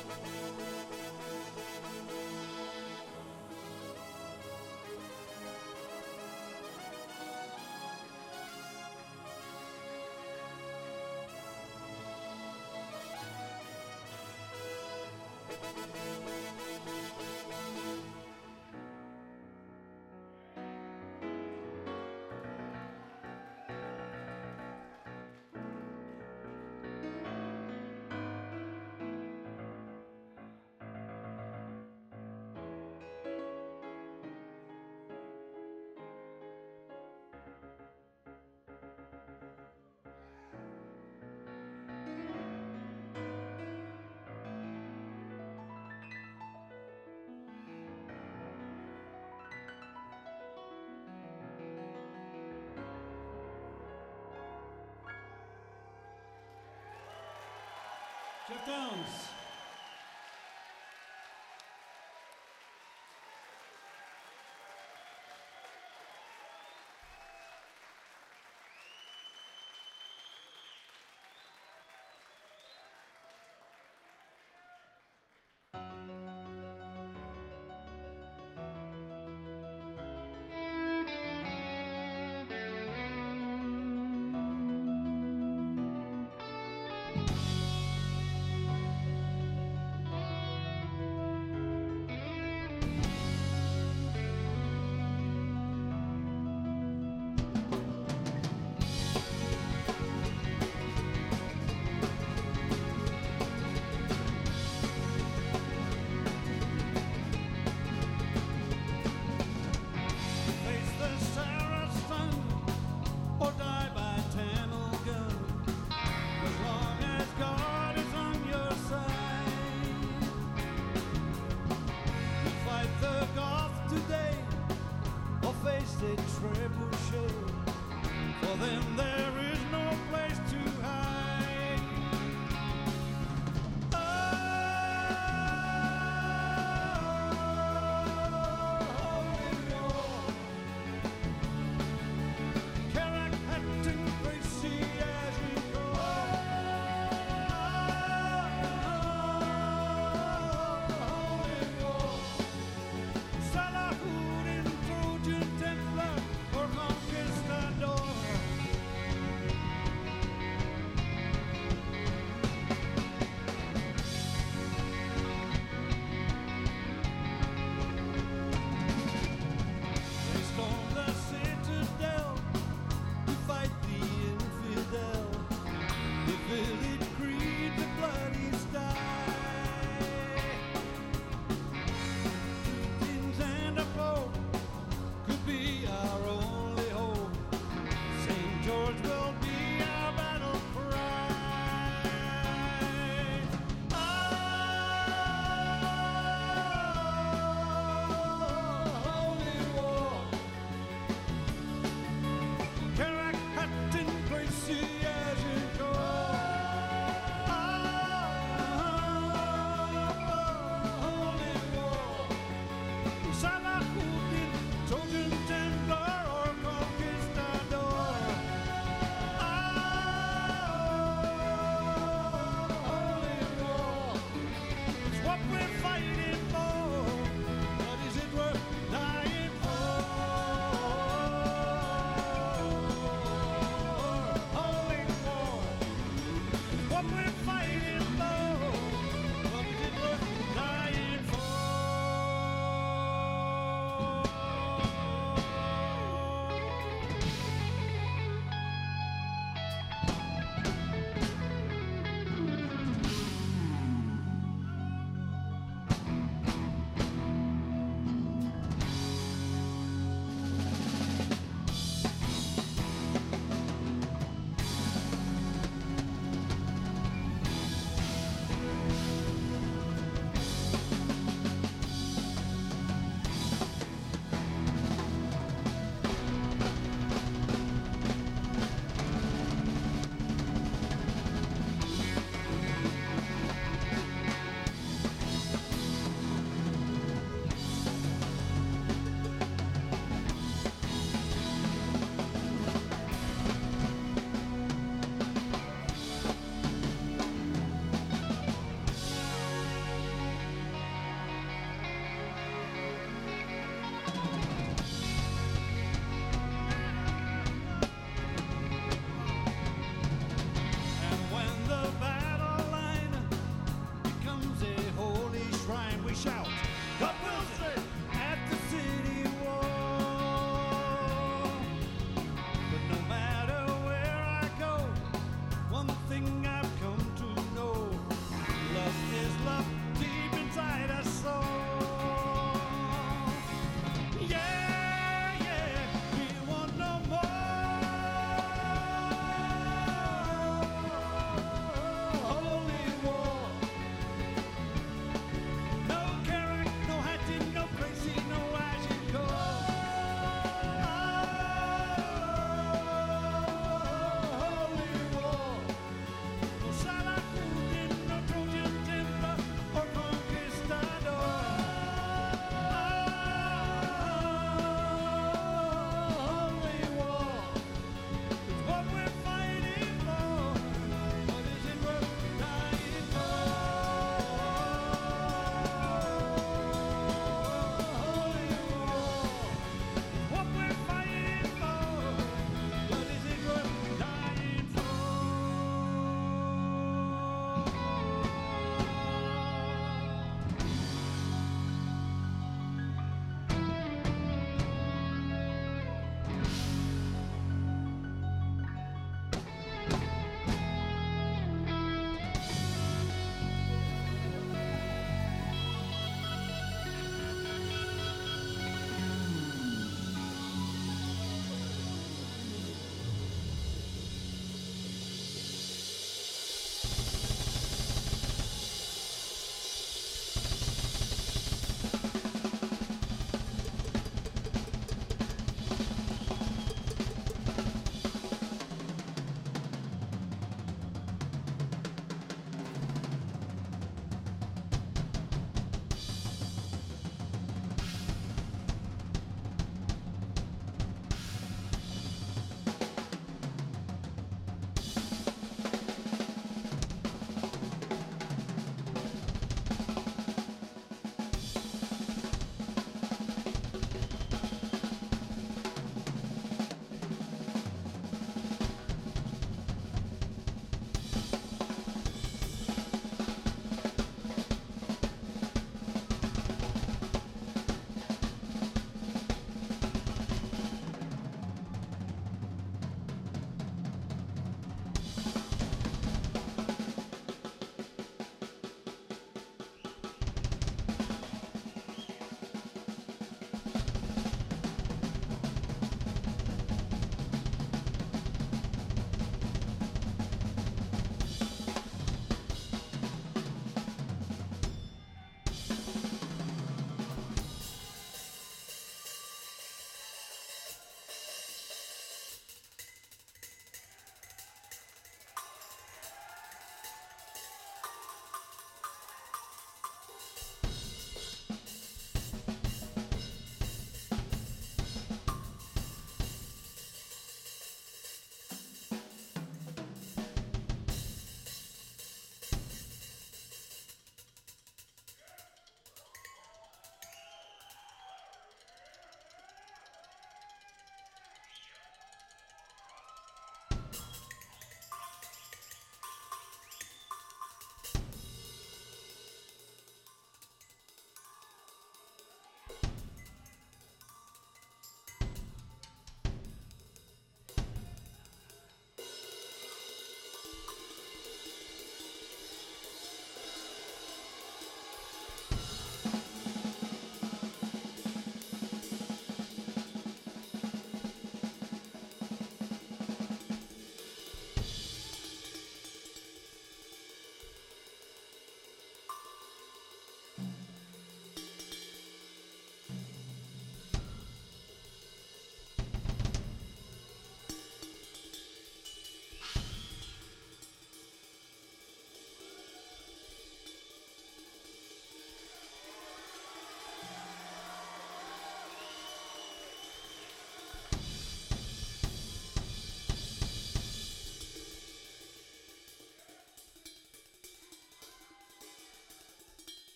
Jeff Downs.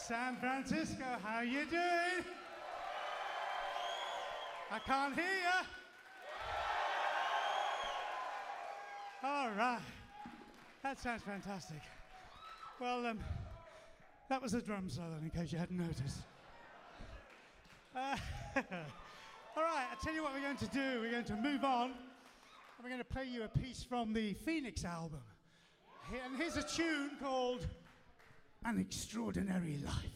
San Francisco, how you doing? I can't hear you. All right. That sounds fantastic. Well, um, that was the drum solo, in case you hadn't noticed. Uh, all right, I'll tell you what we're going to do. We're going to move on, and we're going to play you a piece from the Phoenix album. And here's a tune called An Extraordinary Life.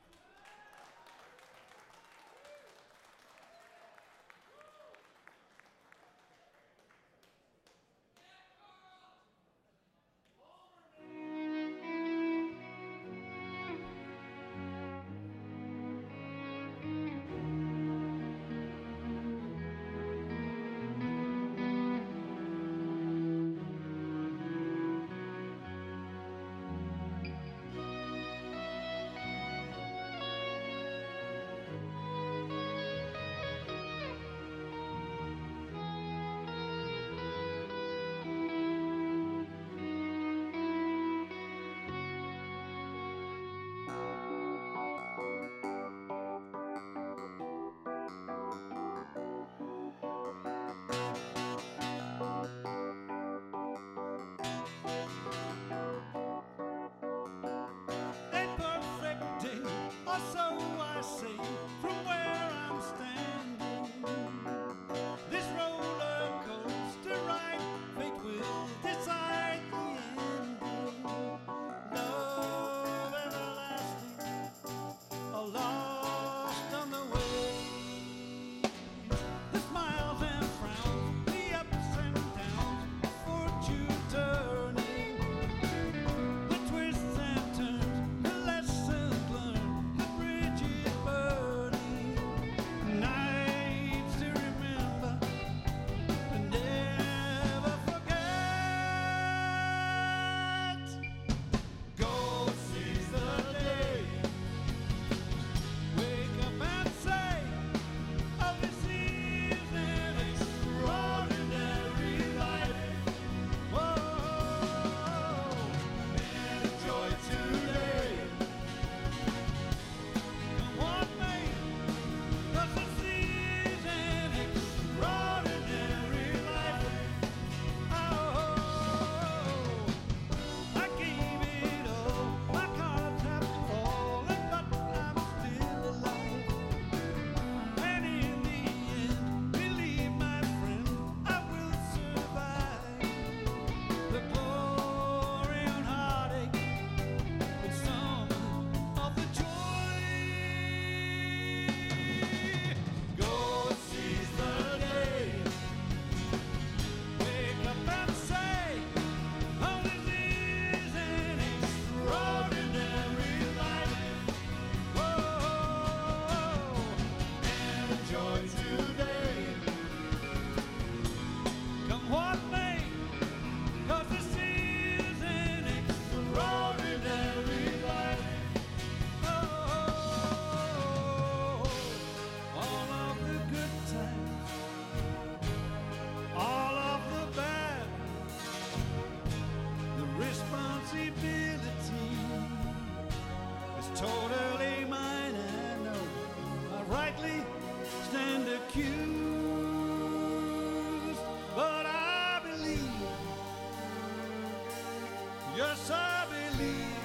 Yes, I believe.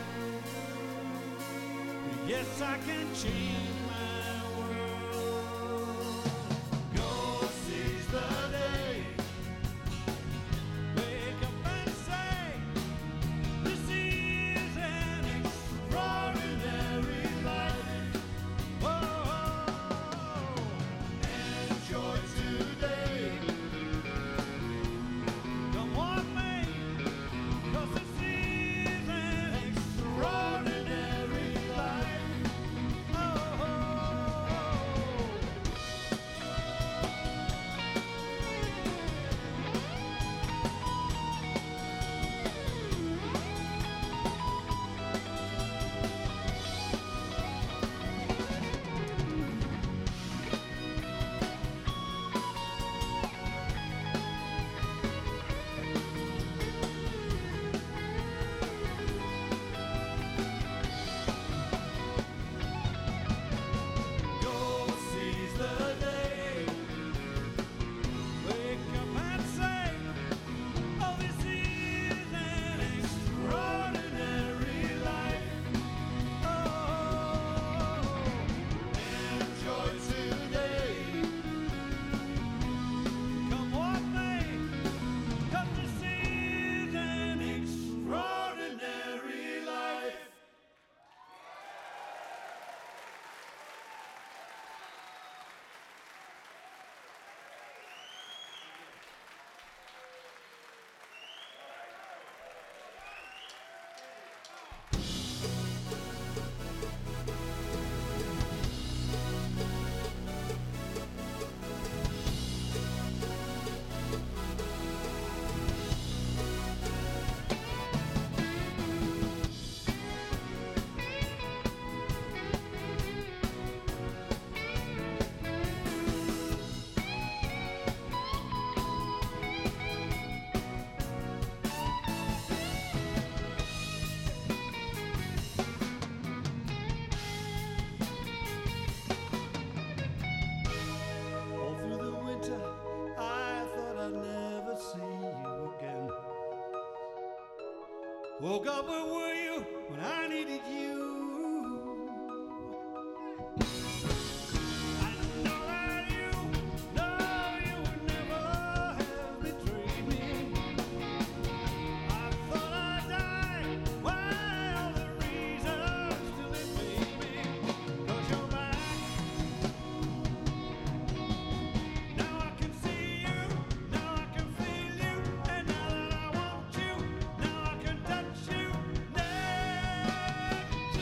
Yes, I can change my world. God sees the day. Wake up and say, this is an extraordinary life. Oh, enjoy today. Come on, man, 'cause this is an extraordinary life. Oh, Woke up, where were you when I needed you? I know that you, no, you would never have betrayed me. I thought I'd die, why all the reasons still invade me? 'Cause you're back. Now I can see you, now I can feel you, and now that I want you, now I can touch you next to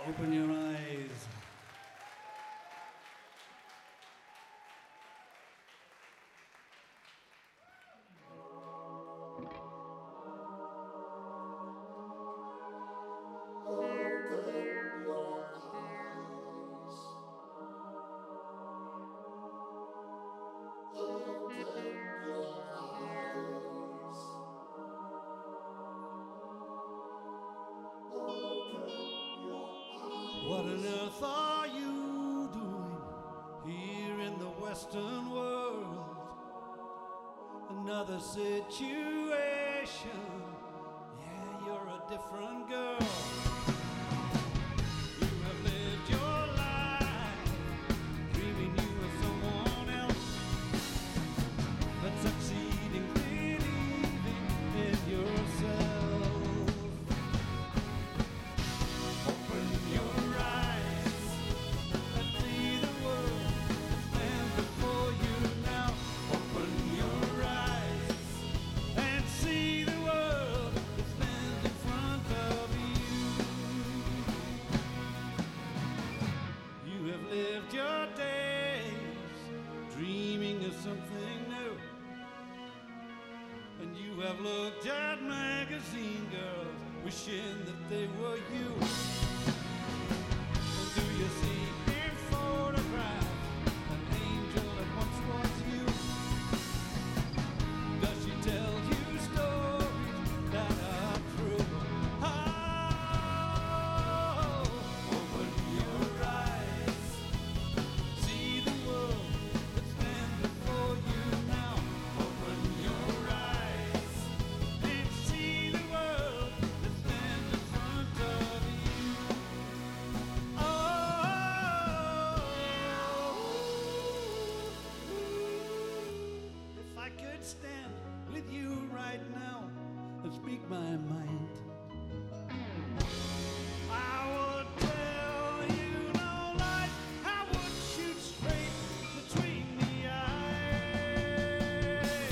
Open your eyes. What on earth are you doing here in the Western world? Another situation. Yeah, you're a different girl. You have lived your life dreaming you were someone else, but succeeding believing in yourself. Open your eyes and see the world that stands before you now. Open your eyes and see the world that stands in front of you. You have lived your days dreaming of something new, and you have looked at magazine girls wishing that they were you. Do you see in photographs an angel that once was you? Does she tell you stories that are true? Oh, open your eyes, see the world that stands before you now. Open your eyes and see the world that stands in front of you. If I could stand with you right now and speak my mind, I would tell you no lies. I would shoot straight between the eyes.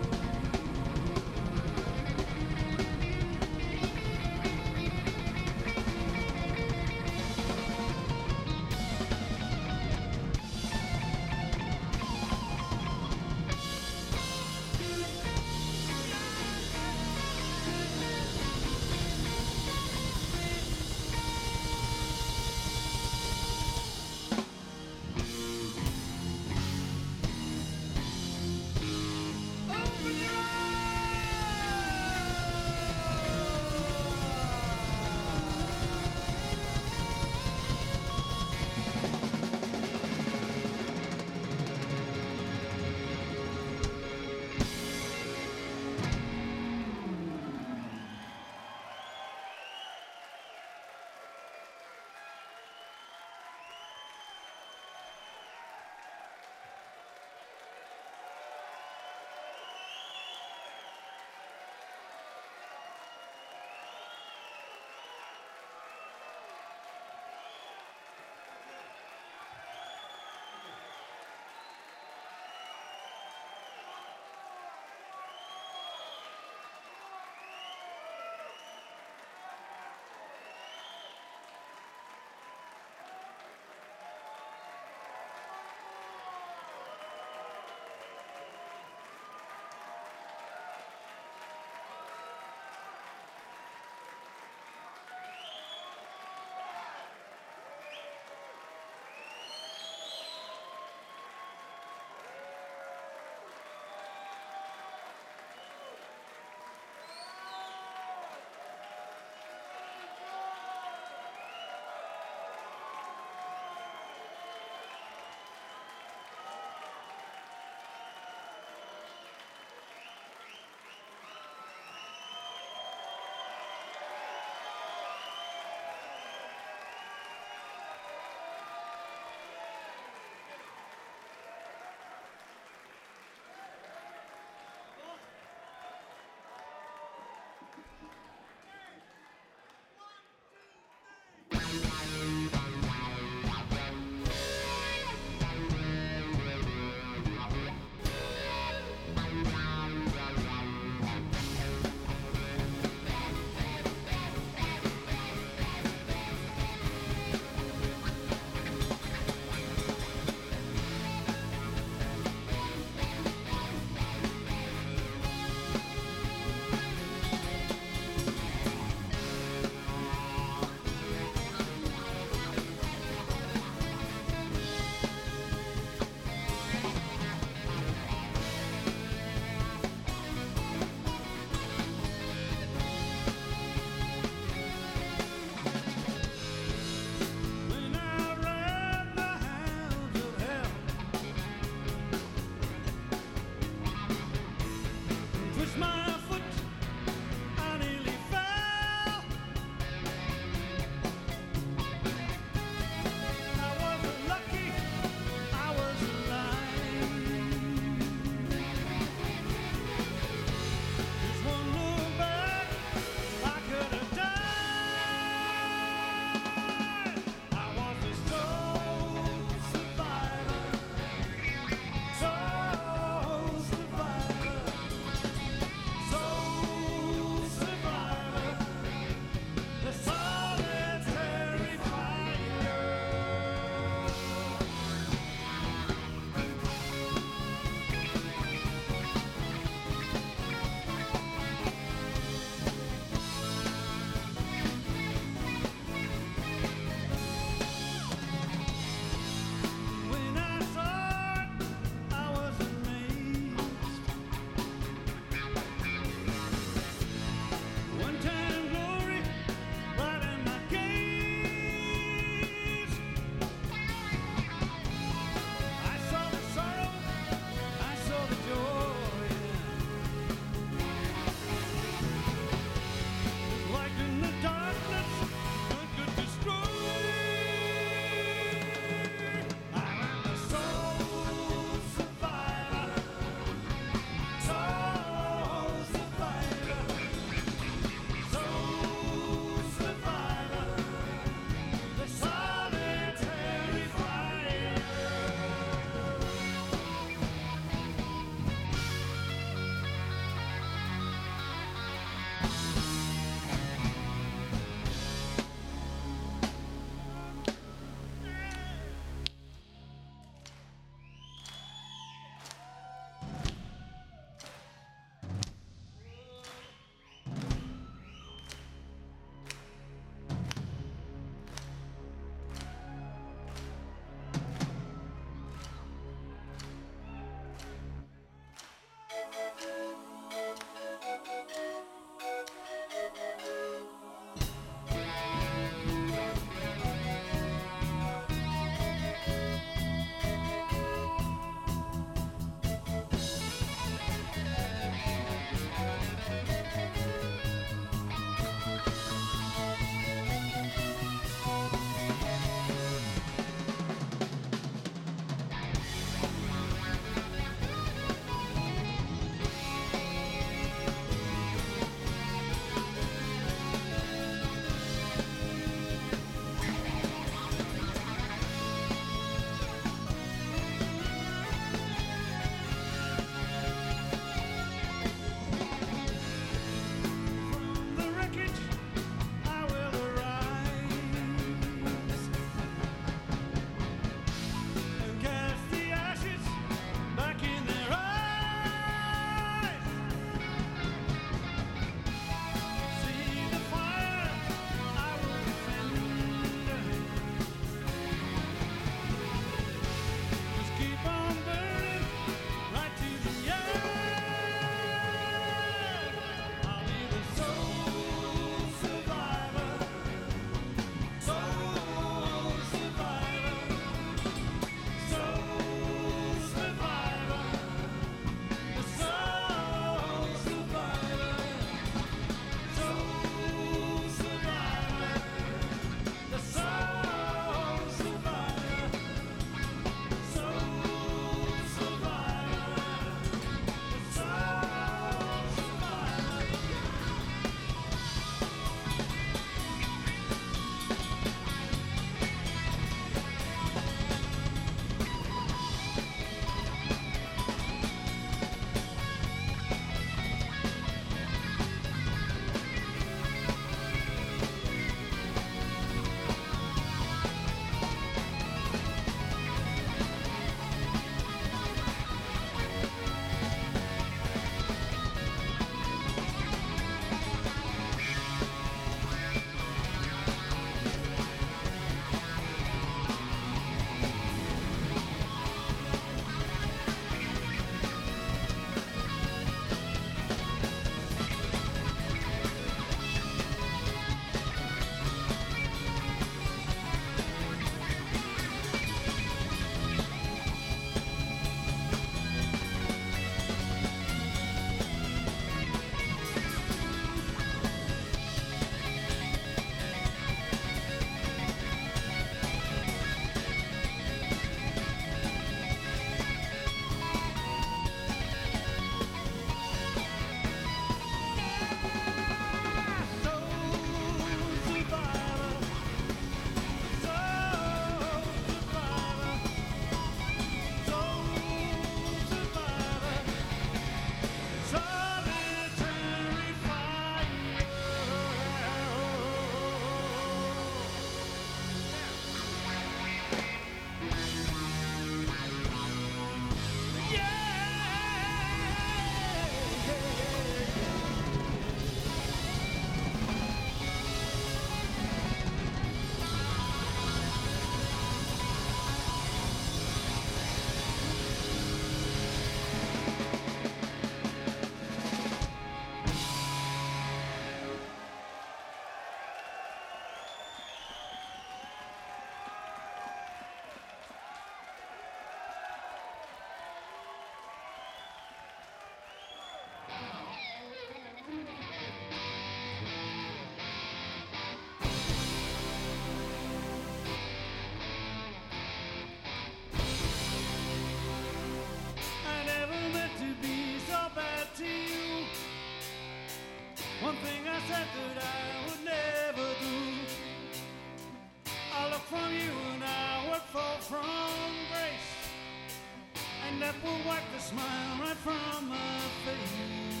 and that will wipe the smile right from her face.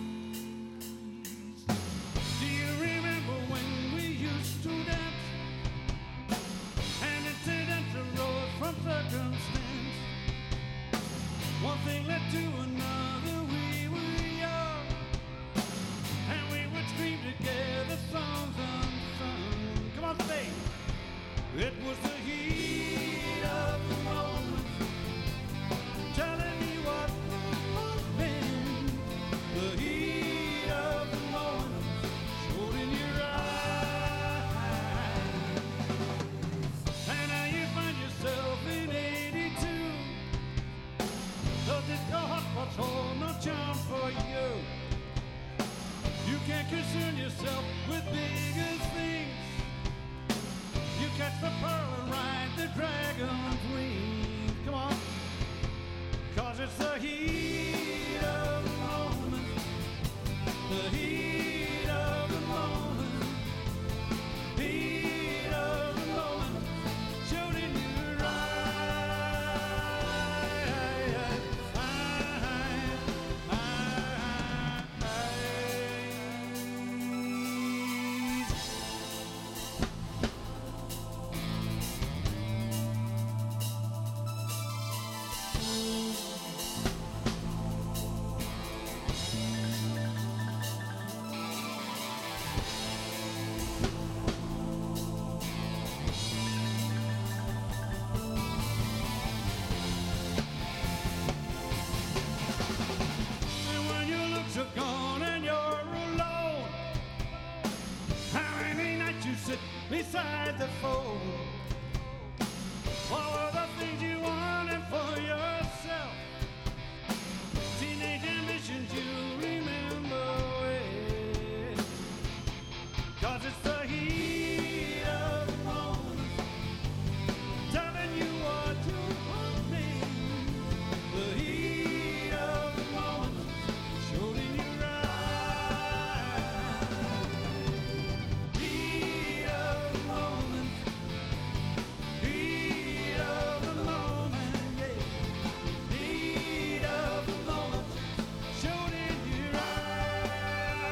Do you remember when we used to dance? And incidents arose from circumstance. One thing led to another, we were young, and we would scream together songs unsung. Come on, say, it was the heat of the moment, telling me what was been. The heat of the moment, showed in your eyes. And now you find yourself in eighty-two. Does this your hot spots hold no charm for you? You can't concern yourself with bigger things. You catch the pearl and ride the dragon's wings. Come on, cause it's the heat of the moment, the heat of the moment, heat of the moment, showed in your And when your looks are gone and you're alone, how many nights you sit beside the phone? What were the things you wanted for yourself? Teenage ambitions you remember well. Cause it's the heat of the moment, telling you what you want me. The heat of the moment, showed in your eyes. Heat of the moment, heat of the moment, yeah. Heat of the moment, showed in your eyes.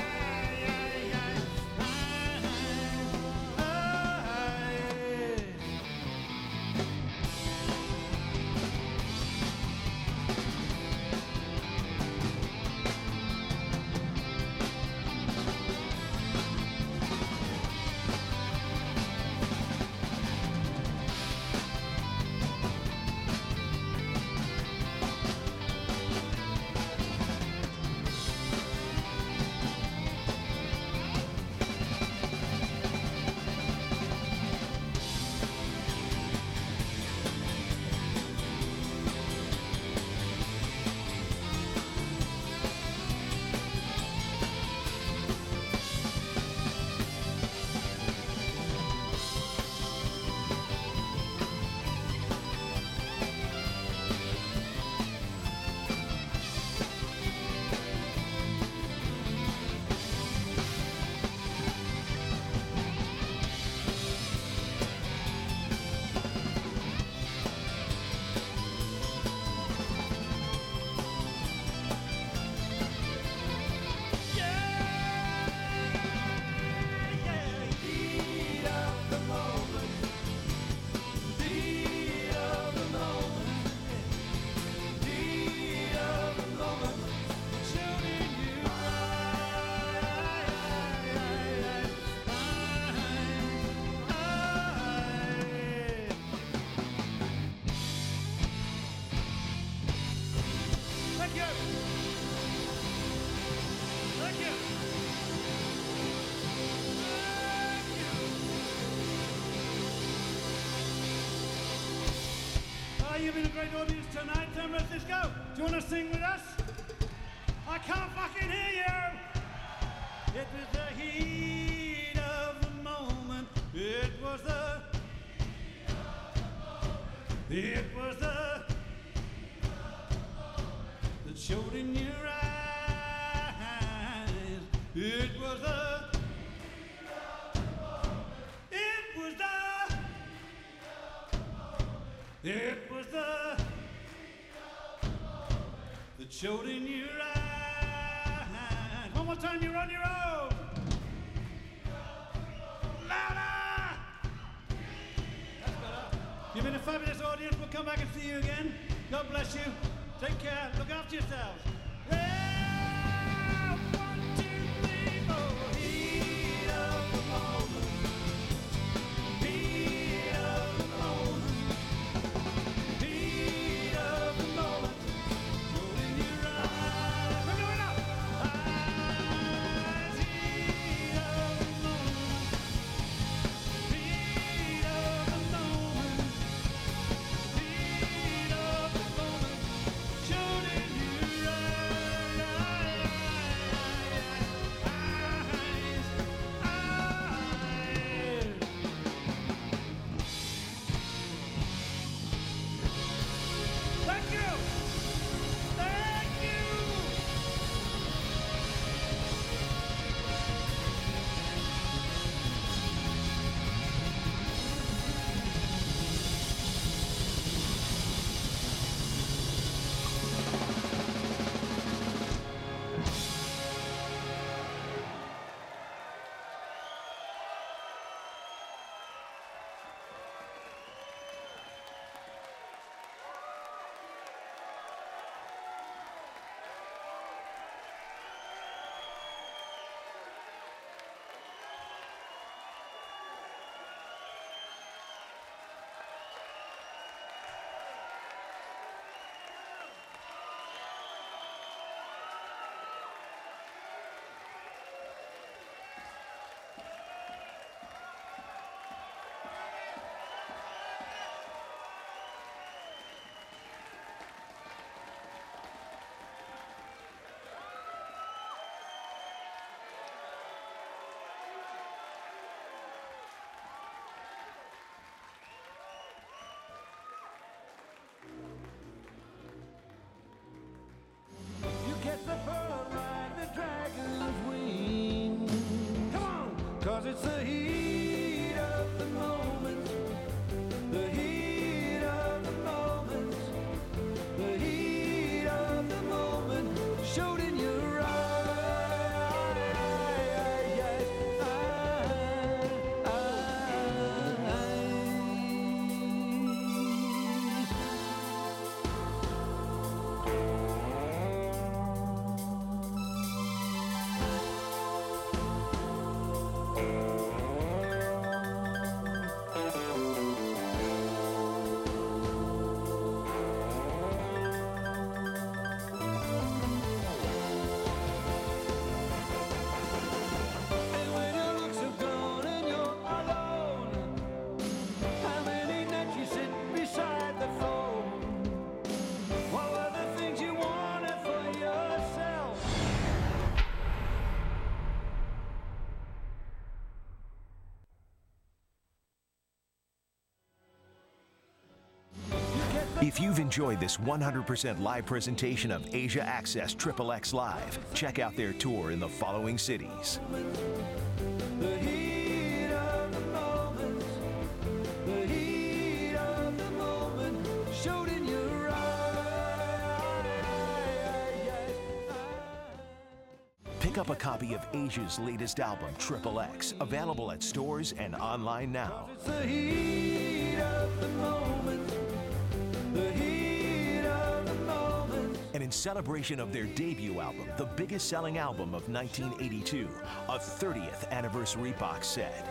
Thank you. Thank you. Oh, you've been a great audience tonight, San Francisco. Do you want to sing with us? I can't fucking hear you. It was the heat of the moment. It was the. It was the. That showed in your eyes. It was the. It was the. It was the. It showed in your eyes. One more time, you're on your own. Louder! That's better. You've been a fabulous audience. We'll come back and see you again. God bless you. Take care. Look after yourselves. Yeah! One, two, three, four. Heat of the moment. Heat of the moment. Heat of the moment. Showed in your eyes. We're going up. Eyes. Heat of the moment. Heat of the moment. Heat of the moment. Showed in your eyes. Eyes. Eyes. Thank you! Thank you! You get the pearl ride the dragon's wing. Come on, cause it's the heat of the moment. The heat of the moment. The heat of the moment. Showed in your eyes. And when your looks have gone and you're alone, how many nights you sit beside the phone? What were the things you wanted for yourself? If you've enjoyed this one hundred percent live presentation of Asia Access Triple X Live, check out their tour in the following cities: The heat of the moment. The heat of the moment. Showed in your eyes. Pick up a copy of Asia's latest album, Triple X, available at stores and online now. It's the heat of the moment. The heat of the moment. And in celebration of their debut album, the biggest selling album of nineteen eighty-two, a thirtieth anniversary box set.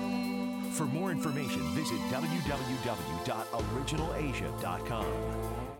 For more information, visit w w w dot original asia dot com.